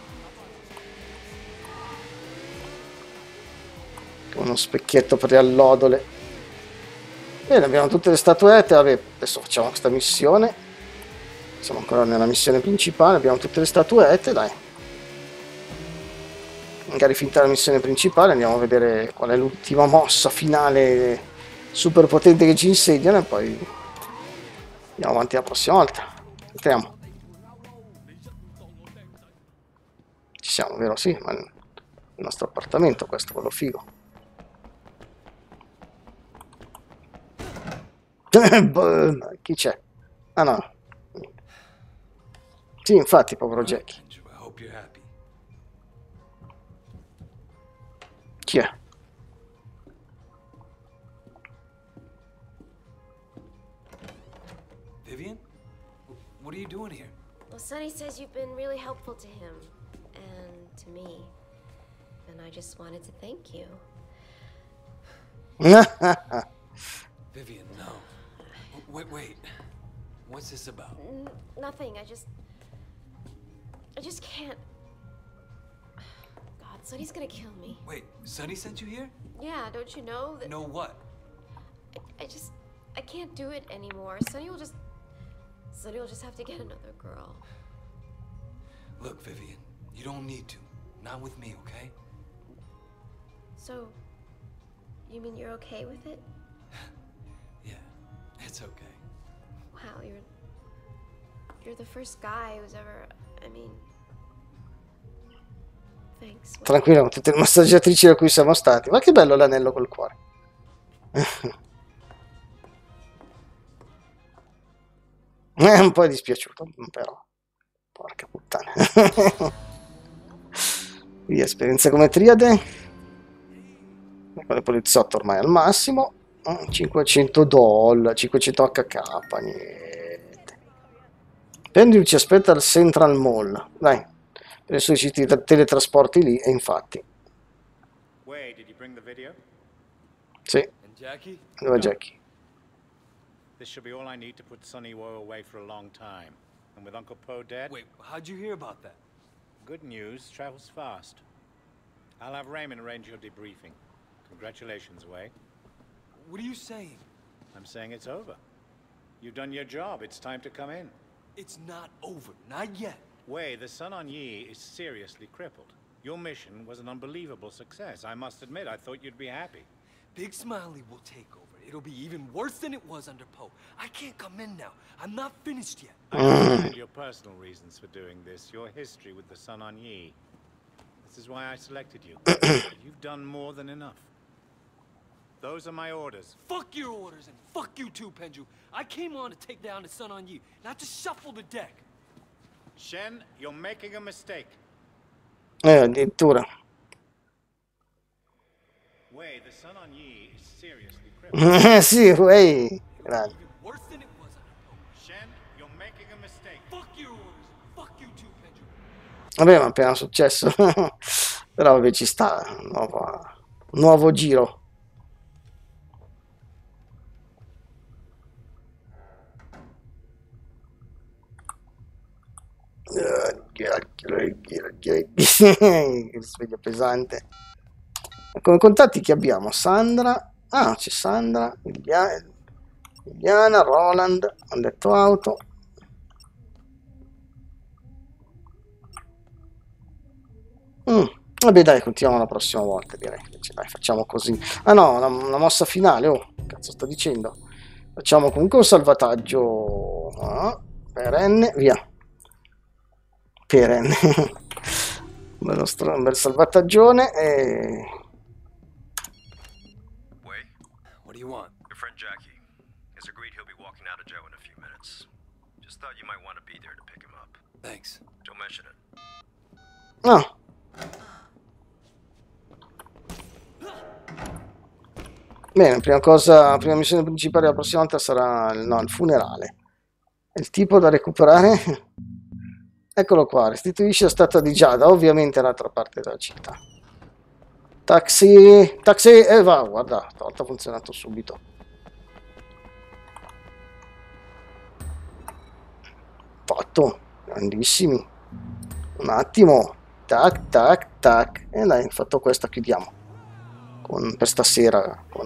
Uno specchietto per le allodole. Bene, abbiamo tutte le statuette. Vabbè, adesso facciamo questa missione. Siamo ancora nella missione principale. Abbiamo tutte le statuette, dai. Magari finita la missione principale andiamo a vedere qual è l'ultima mossa finale super potente che ci insegnano e poi andiamo avanti la prossima volta. Entriamo. Ci siamo, vero? Sì, ma il nostro appartamento, questo, quello figo. Chi c'è? Ah no. Sì, infatti, povero Jackie. Chi è? Vivian? What are you doing here? Well, Sonny says you've been really helpful to him and to me. And I just wanted to thank you. Vivian, no. Wait, wait. What's this about? N nothing. I just... I just can't... God, Sonny's gonna kill me. Wait, Sonny sent you here? Yeah, don't you know that... Know what? I, I just... I can't do it anymore. Sonny will just... Sonny will just have to get another girl. Look, Vivian, you don't need to. Not with me, okay? So... You mean you're okay with it? Yeah, it's okay. Wow, you're... You're the first guy who's ever... I mean... Thanks. Tranquillo, con tutte le massaggiatrici da cui siamo stati. Ma che bello l'anello col cuore. È un po' dispiaciuto, però. Porca puttana. Via, esperienza come triade. Quale poliziotto ormai al massimo. cinquecento dollari, cinquecento H K, niente. Pendlew ci aspetta al Central Mall. Dai, per i suoi siti di teletrasporti lì, e infatti. Wait, did you bring the video? Sì. And Jackie? Dove è Jackie? This should be all I need to put Sonny Woe away for a long time. And with Uncle Poe dead... Wait, how'd you hear about that? Good news travels fast. I'll have Raymond arrange your debriefing. Congratulations, Wei. What are you saying? I'm saying it's over. You've done your job. It's time to come in. It's not over. Not yet. Wei, the Sun on Yi is seriously crippled. Your mission was an unbelievable success. I must admit, I thought you'd be happy. Big Smiley will take over. It'll be even worse than it was under Poe. I can't come in now. I'm not finished yet. I understand your personal reasons for doing this, your history with the Sun on Yi. This is why I selected you. You've done more than enough. Those are my orders. Fuck your orders, and fuck you too, Pendlew. I came on to take down the Sun on Yi, not to shuffle the deck. Shen, you're making a mistake. Eh, addirittura. Wei, the Sun on Yi is seriously crippled. Sì, Wei. Grande. Worse than it was under Poe. Shen, you're making a mistake. Fuck your orders. Fuck you too, Pendlew. Vabbè, ma appena successo. Però vabbè, ci sta. Nuovo, nuovo giro. Sveglio pesante. Come contatti chi abbiamo? Sandra, ah c'è Sandra, Liliana, Liliana, Roland, hanno detto auto. Mm. Vabbè dai, continuiamo la prossima volta, direi. Dai, facciamo così. Ah no, una, una mossa finale, oh, cazzo sto dicendo. Facciamo comunque un salvataggio ah, perenne, via. Perenne. Bello str- un bel salvataggione e... Wait, what do you want? Your friend Jackie. has agreed he'll be walking out of jail in a few minutes. Just thought you might want to be there to pick him up. Thanks. Don't mention it. Ah. Bene, prima cosa, prima missione principale la prossima volta sarà il, no, il funerale. Il tipo da recuperare? Eccolo qua, restituisce la statua di Giada, ovviamente dall'altra parte della città. Taxi, taxi, e eh, va, guarda, stavolta ha funzionato subito. Fatto, grandissimi. Un attimo, tac, tac, tac, e dai, fatto questo, chiudiamo. Con, per stasera, con...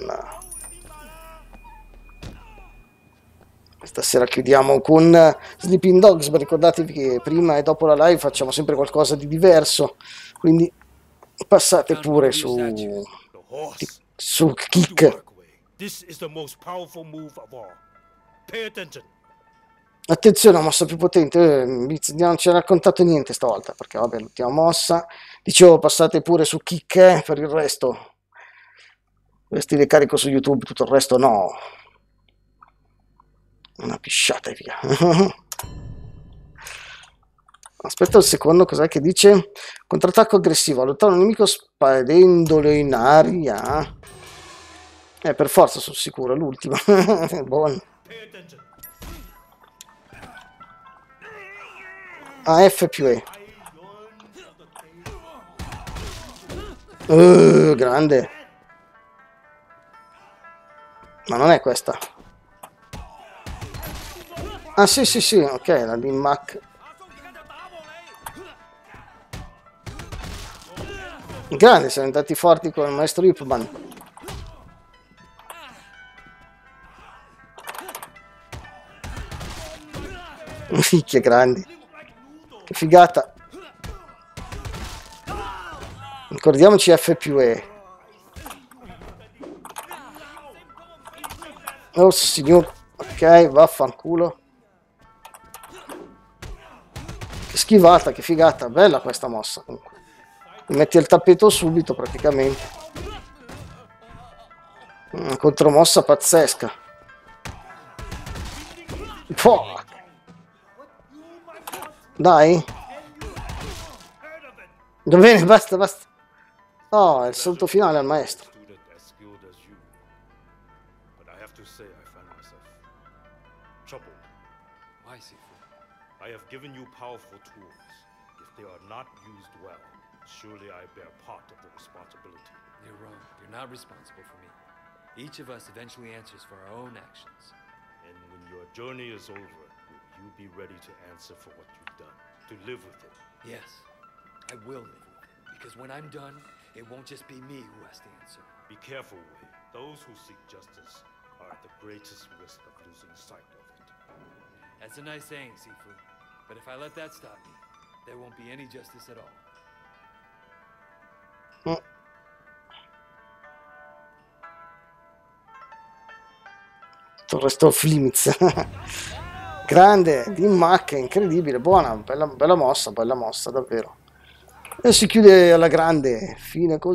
Stasera chiudiamo con Sleeping Dogs, ma ricordatevi che prima e dopo la live facciamo sempre qualcosa di diverso, quindi passate pure su su Kick. Attenzione, la mossa più potente, eh, non ci ha raccontato niente stavolta, perché vabbè, l'ultima mossa, dicevo passate pure su Kick, eh, per il resto questi li carico su YouTube, tutto il resto no. Una pisciata e via. Aspetta un secondo, cos'è che dice? Contrattacco aggressivo, allontano un nemico spadendolo in aria. Eh, per forza sono sicuro, è l'ultimo. Buono. Ah, F più E. Uh, grande. Ma non è questa. Ah sì sì sì, ok, la di Mac. Grande, siamo andati forti con il maestro Ipman. Che grandi. Che figata. Ricordiamoci F più E. Oh signor. Ok, vaffanculo. Che schivata, che figata. Bella questa mossa comunque. Mi metti il tappeto subito praticamente. Una contromossa pazzesca. Fuck. Dai. Va bene, basta, basta. Oh, è il salto finale al maestro. I have given you powerful tools. If they are not used well, surely I bear part of the responsibility. You're wrong. You're not responsible for me. Each of us eventually answers for our own actions. And when your journey is over, will you be ready to answer for what you've done? To live with it? Yes, I will live with it. Because when I'm done, it won't just be me who has to answer. Be careful, Wei. Those who seek justice are at the greatest risk of losing sight of it. That's a nice saying, Sifu. But if I let that stop me, there won't be any justice at all. Mm. Tutto il resto Flimitz. Grande, di Mac, incredibile, buona, bella, bella mossa, bella mossa davvero. E si chiude alla grande, fine così.